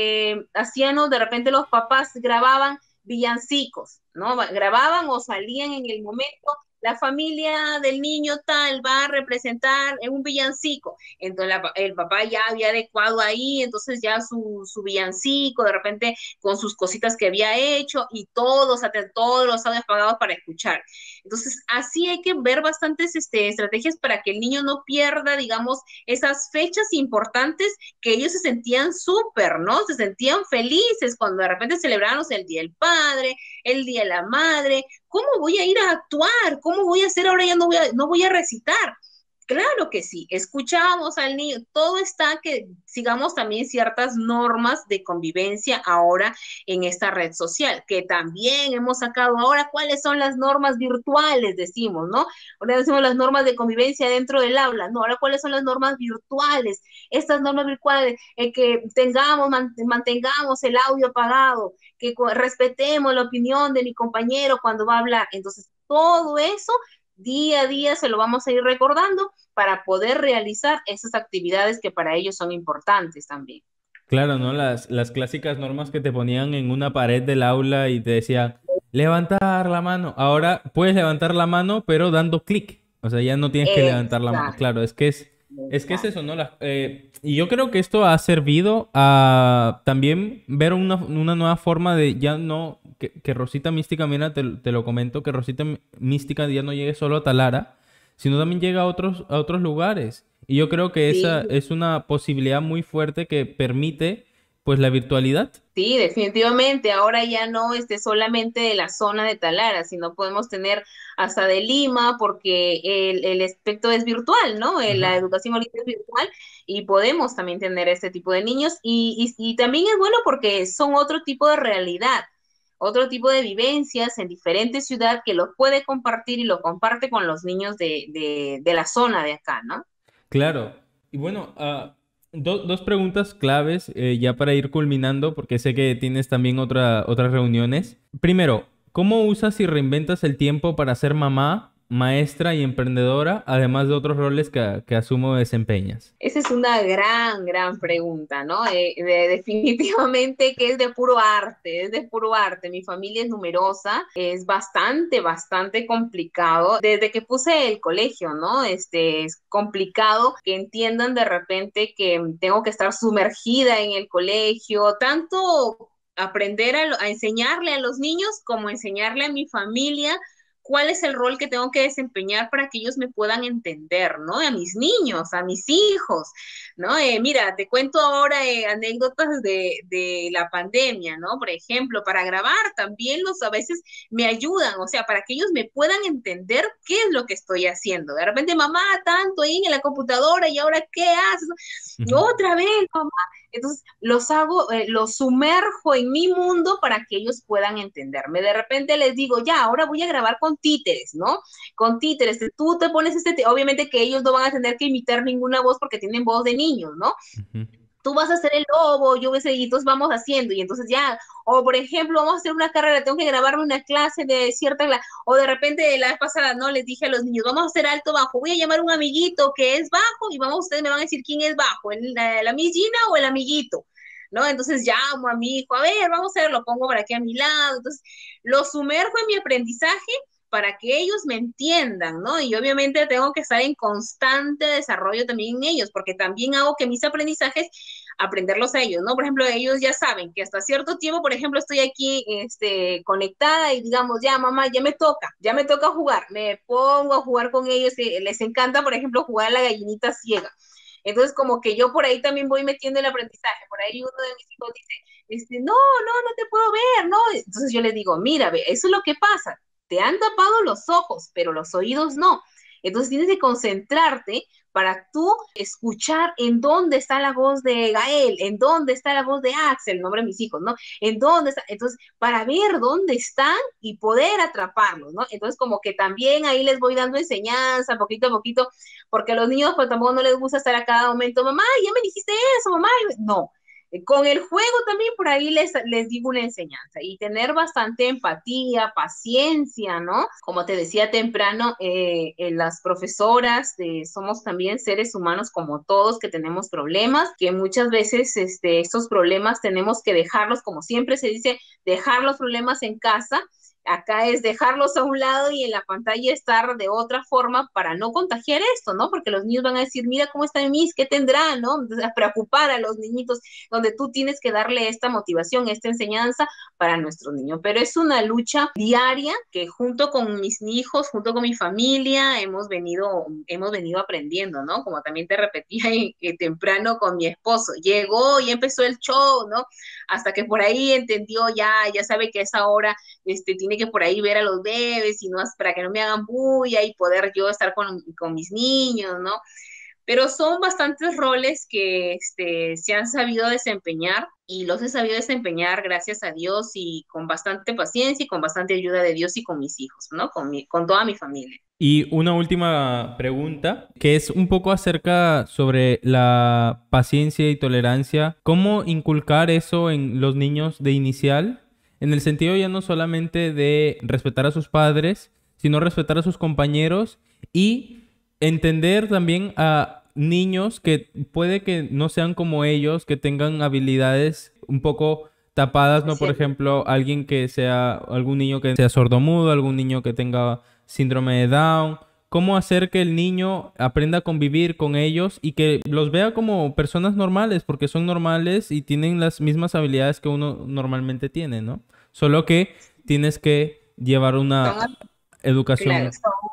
hacían, ¿no? De repente los papás grababan villancicos, ¿no? Grababan o salían en el momento, la familia del niño tal va a representar en un villancico. Entonces el papá ya había adecuado ahí, entonces ya su villancico, de repente con sus cositas que había hecho y todos los audios pagados para escuchar. Entonces, así hay que ver bastantes estrategias para que el niño no pierda, digamos, esas fechas importantes que ellos se sentían súper, ¿no? Se sentían felices cuando de repente celebramos el Día del Padre, el Día de la Madre. ¿Cómo voy a ir a actuar? ¿Cómo voy a hacer ahora? Ya no voy a recitar. Claro que sí, escuchamos al niño, todo está que sigamos también ciertas normas de convivencia ahora en esta red social, que también hemos sacado ahora cuáles son las normas virtuales, decimos, ¿no? Ahora decimos las normas de convivencia dentro del aula, no, ahora cuáles son las normas virtuales, estas normas virtuales, que mantengamos el audio apagado, que respetemos la opinión de mi compañero cuando va a hablar, entonces todo eso día a día se lo vamos a ir recordando para poder realizar esas actividades que para ellos son importantes también. Claro, ¿no? Las clásicas normas que te ponían en una pared del aula y te decía, levantar la mano. Ahora puedes levantar la mano, pero dando clic. O sea, ya no tienes que levantar la mano. Exacto, Claro, es que es exacto. eso, ¿no? Y yo creo que esto ha servido a también ver una nueva forma de ya no, que Rosita Mística, mira, te lo comento, que Rosita Mística ya no llegue solo a Talara, sino también llega a otros lugares. Y yo creo que esa Sí, es una posibilidad muy fuerte que permite, pues, la virtualidad. sí, definitivamente. Ahora ya no solamente de la zona de Talara, sino podemos tener hasta de Lima, porque el aspecto es virtual, ¿no? Ajá. La educación ahorita es virtual y podemos también tener este tipo de niños. Y también es bueno porque son otro tipo de realidad, otro tipo de vivencias en diferentes ciudades que los puede compartir y lo comparte con los niños de la zona de acá, ¿no? Claro. Y bueno, dos preguntas claves ya para ir culminando, porque sé que tienes también otras reuniones. Primero, ¿cómo usas y reinventas el tiempo para ser mamá, maestra y emprendedora, además de otros roles que asumo desempeñas? Esa es una gran pregunta, ¿no? Definitivamente que es de puro arte, es de puro arte. Mi familia es numerosa, es bastante complicado. Desde que puse el colegio, ¿no? Es complicado que entiendan de repente que tengo que estar sumergida en el colegio, tanto aprender a enseñarle a los niños como enseñarle a mi familia cuál es el rol que tengo que desempeñar para que ellos me puedan entender, ¿no? A mis niños, a mis hijos, ¿no? Mira, te cuento ahora anécdotas de la pandemia, ¿no? Por ejemplo, para grabar también a veces me ayudan, o sea, para que ellos me puedan entender qué es lo que estoy haciendo. De repente, mamá, tanto ahí en la computadora y ahora, ¿qué haces? Ujú. Otra vez, mamá. Entonces, los sumerjo en mi mundo para que ellos puedan entenderme. De repente les digo, ya, ahora voy a grabar con títeres, ¿no? Con títeres. Tú te pones obviamente que ellos no van a tener que imitar ninguna voz porque tienen voz de niños, ¿no? Ujú. Tú vas a hacer el lobo, yo voy a hacer, y entonces vamos haciendo, y entonces ya, o por ejemplo, vamos a hacer una carrera, tengo que grabarme una clase de cierta clase, o de repente la vez pasada, no, les dije a los niños, vamos a hacer alto bajo, voy a llamar a un amiguito que es bajo, y ustedes me van a decir quién es bajo, la Miss Gina o el amiguito, ¿no? Entonces llamo a mi hijo, a ver, vamos a ver, lo pongo por aquí a mi lado, entonces lo sumerjo en mi aprendizaje para que ellos me entiendan, ¿no? Y obviamente tengo que estar en constante desarrollo también en ellos, porque también hago que mis aprendizajes aprenderlos a ellos, ¿no? Por ejemplo, ellos ya saben que hasta cierto tiempo, por ejemplo, estoy aquí conectada y digamos, ya mamá, ya me toca jugar, me pongo a jugar con ellos, les encanta, por ejemplo, jugar a la gallinita ciega. Entonces, como que yo por ahí también voy metiendo el aprendizaje. Por ahí uno de mis hijos dice, no te puedo ver, ¿no? Entonces yo les digo, mira, ve, eso es lo que pasa. Te han tapado los ojos, pero los oídos no. Entonces tienes que concentrarte para tú escuchar en dónde está la voz de Gael, en dónde está la voz de Axel, el nombre de mis hijos, ¿no? En dónde está, entonces, para ver dónde están y poder atraparlos, ¿no? Entonces, como que también ahí les voy dando enseñanza, poquito a poquito, porque a los niños pues tampoco no les gusta estar a cada momento, mamá, ya me dijiste eso, mamá, no. Con el juego también por ahí les digo una enseñanza y tener bastante empatía, paciencia, ¿no? Como te decía temprano, las profesoras somos también seres humanos como todos que tenemos problemas, que muchas veces estos problemas tenemos que dejarlos, como siempre se dice, dejar los problemas en casa. Acá es dejarlos a un lado y en la pantalla estar de otra forma para no contagiar esto, ¿no? Porque los niños van a decir, mira cómo está mi Miss, ¿qué tendrá, no? Entonces, a preocupar a los niñitos, donde tú tienes que darle esta motivación, esta enseñanza para nuestros niños. Pero es una lucha diaria que junto con mis hijos, junto con mi familia, hemos venido aprendiendo, ¿no? Como también te repetía temprano con mi esposo. Llegó y empezó el show, ¿no? Hasta que por ahí entendió, ya sabe que es ahora tiene que por ahí ver a los bebés y no para que no me hagan bulla y poder yo estar con mis niños, ¿no? Pero son bastantes roles que se han sabido desempeñar y los he sabido desempeñar gracias a Dios y con bastante paciencia y con bastante ayuda de Dios y con mis hijos, ¿no? Con toda mi familia. Y una última pregunta, que es un poco acerca sobre la paciencia y tolerancia. ¿Cómo inculcar eso en los niños de inicial? En el sentido ya no solamente de respetar a sus padres, sino respetar a sus compañeros y entender también a niños que puede que no sean como ellos, que tengan habilidades un poco tapadas, ¿no? Por Sí. ejemplo, algún niño que sea sordomudo, algún niño que tenga síndrome de Down. ¿Cómo hacer que el niño aprenda a convivir con ellos y que los vea como personas normales? Porque son normales y tienen las mismas habilidades que uno normalmente tiene, ¿no? Solo que tienes que llevar una Son, claro, educación.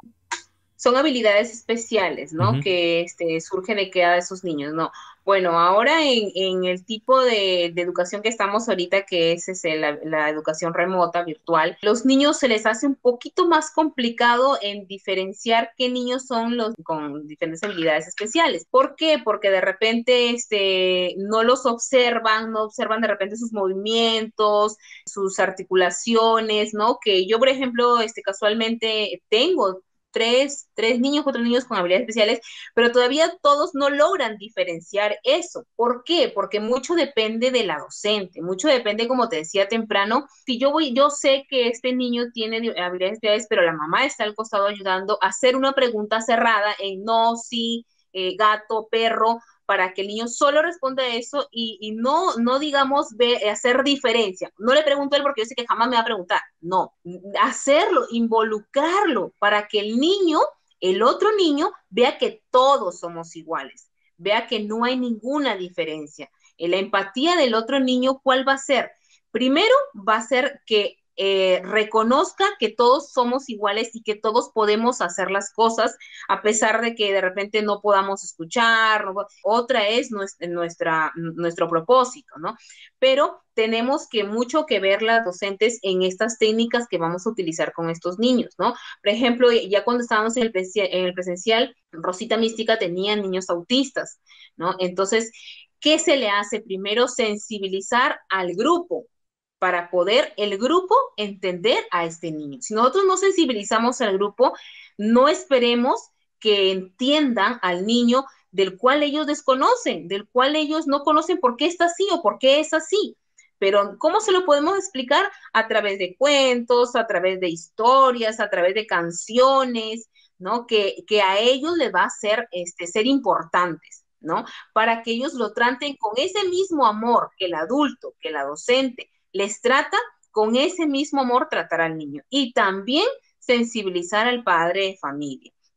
son habilidades especiales, ¿no? Ujú. Que surge de cada de esos niños, ¿no? Bueno, ahora en el tipo de educación que estamos ahorita, que es la educación remota, virtual, los niños se les hace un poquito más complicado en diferenciar qué niños son los con diferentes habilidades especiales. ¿Por qué? Porque de repente no los observan, no observan de repente sus movimientos, sus articulaciones, ¿no? Que yo, por ejemplo, casualmente tengo tres niños, cuatro niños con habilidades especiales, pero todavía todos no logran diferenciar eso. ¿Por qué? Porque mucho depende de la docente, mucho depende, como te decía temprano, si yo sé que este niño tiene habilidades especiales, pero la mamá está al costado ayudando a hacer una pregunta cerrada en no, sí, gato, perro, para que el niño solo responda a eso y no digamos, hacer diferencia. No le pregunto a él porque yo sé que jamás me va a preguntar. No, hacerlo, involucrarlo para que el otro niño, vea que todos somos iguales, vea que no hay ninguna diferencia. La empatía del otro niño, ¿cuál va a ser? Primero va a ser que reconozca que todos somos iguales y que todos podemos hacer las cosas a pesar de que de repente no podamos escuchar. Otra es nuestro propósito, ¿no? Pero tenemos mucho que ver las docentes en estas técnicas que vamos a utilizar con estos niños, ¿no? Por ejemplo, ya cuando estábamos en el presencial, Rosita Mística tenía niños autistas, ¿no? Entonces, ¿qué se le hace? Primero, sensibilizar al grupo para poder el grupo entender a este niño. Si nosotros no sensibilizamos al grupo, no esperemos que entiendan al niño del cual ellos desconocen, del cual ellos no conocen por qué está así o por qué es así. Pero ¿cómo se lo podemos explicar? A través de cuentos, a través de historias, a través de canciones, ¿no? Que a ellos les va a hacer ser importantes, ¿no? Para que ellos lo traten con ese mismo amor que el adulto, que la docente les trata, con ese mismo amor tratar al niño. Y también sensibilizar al padre de familia.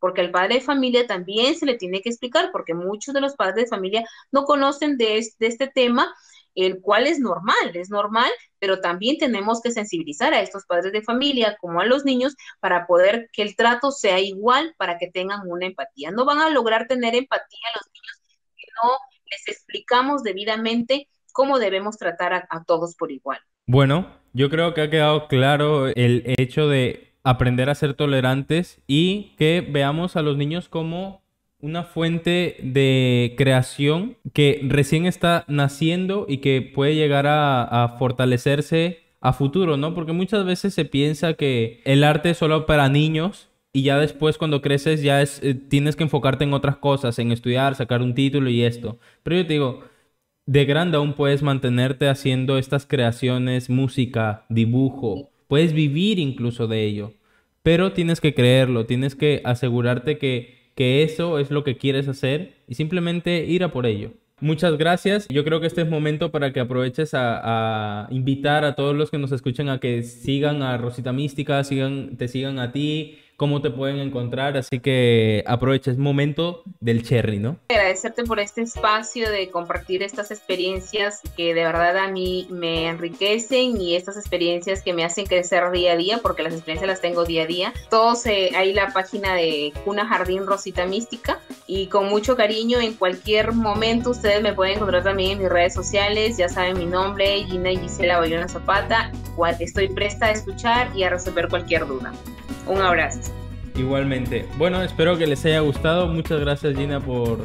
porque al padre de familia también se le tiene que explicar, porque muchos de los padres de familia no conocen de este tema, el cual es normal, pero también tenemos que sensibilizar a estos padres de familia como a los niños para poder que el trato sea igual, para que tengan una empatía. No van a lograr tener empatía los niños si no les explicamos debidamente cómo debemos tratar a todos por igual. Bueno, yo creo que ha quedado claro el hecho de aprender a ser tolerantes y que veamos a los niños como una fuente de creación que recién está naciendo y que puede llegar a fortalecerse a futuro, ¿no? Porque muchas veces se piensa que el arte es solo para niños y ya después cuando creces ya tienes que enfocarte en otras cosas, en estudiar, sacar un título y esto. Pero yo te digo, de grande aún puedes mantenerte haciendo estas creaciones, música, dibujo, puedes vivir incluso de ello, pero tienes que creerlo, tienes que asegurarte que eso es lo que quieres hacer y simplemente ir a por ello. Muchas gracias. Yo creo que este es momento para que aproveches a invitar a todos los que nos escuchen a que sigan a Rosita Mística, te sigan a ti, cómo te pueden encontrar. Así que aprovecha, es momento del cherry, ¿no? Agradecerte por este espacio de compartir estas experiencias que de verdad a mí me enriquecen y estas experiencias que me hacen crecer día a día, porque las experiencias las tengo día a día. Todos ahí la página de Cuna Jardín Rosita Mística, y con mucho cariño en cualquier momento ustedes me pueden encontrar también en mis redes sociales. Ya saben mi nombre, Gina Gisela Bayona Zapata. Estoy presta a escuchar y a resolver cualquier duda. Un abrazo. Igualmente. Bueno, espero que les haya gustado. Muchas gracias, Gina,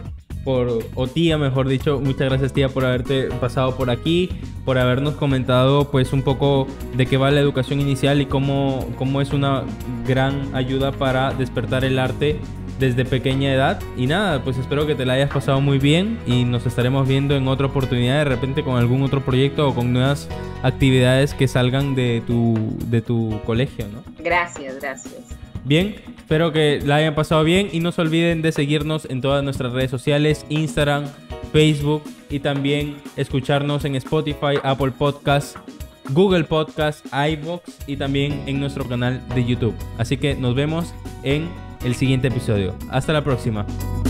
o tía, mejor dicho. Muchas gracias, tía, por haberte pasado por aquí, por habernos comentado pues un poco de qué va la educación inicial y cómo es una gran ayuda para despertar el arte desde pequeña edad. Y nada, pues espero que te la hayas pasado muy bien y nos estaremos viendo en otra oportunidad, de repente con algún otro proyecto o con nuevas actividades que salgan de tu colegio, ¿no? Gracias. Bien, espero que la hayan pasado bien y no se olviden de seguirnos en todas nuestras redes sociales, Instagram, Facebook, y también escucharnos en Spotify, Apple Podcasts, Google Podcasts, iVoox y también en nuestro canal de YouTube. Así que nos vemos en el siguiente episodio. Hasta la próxima.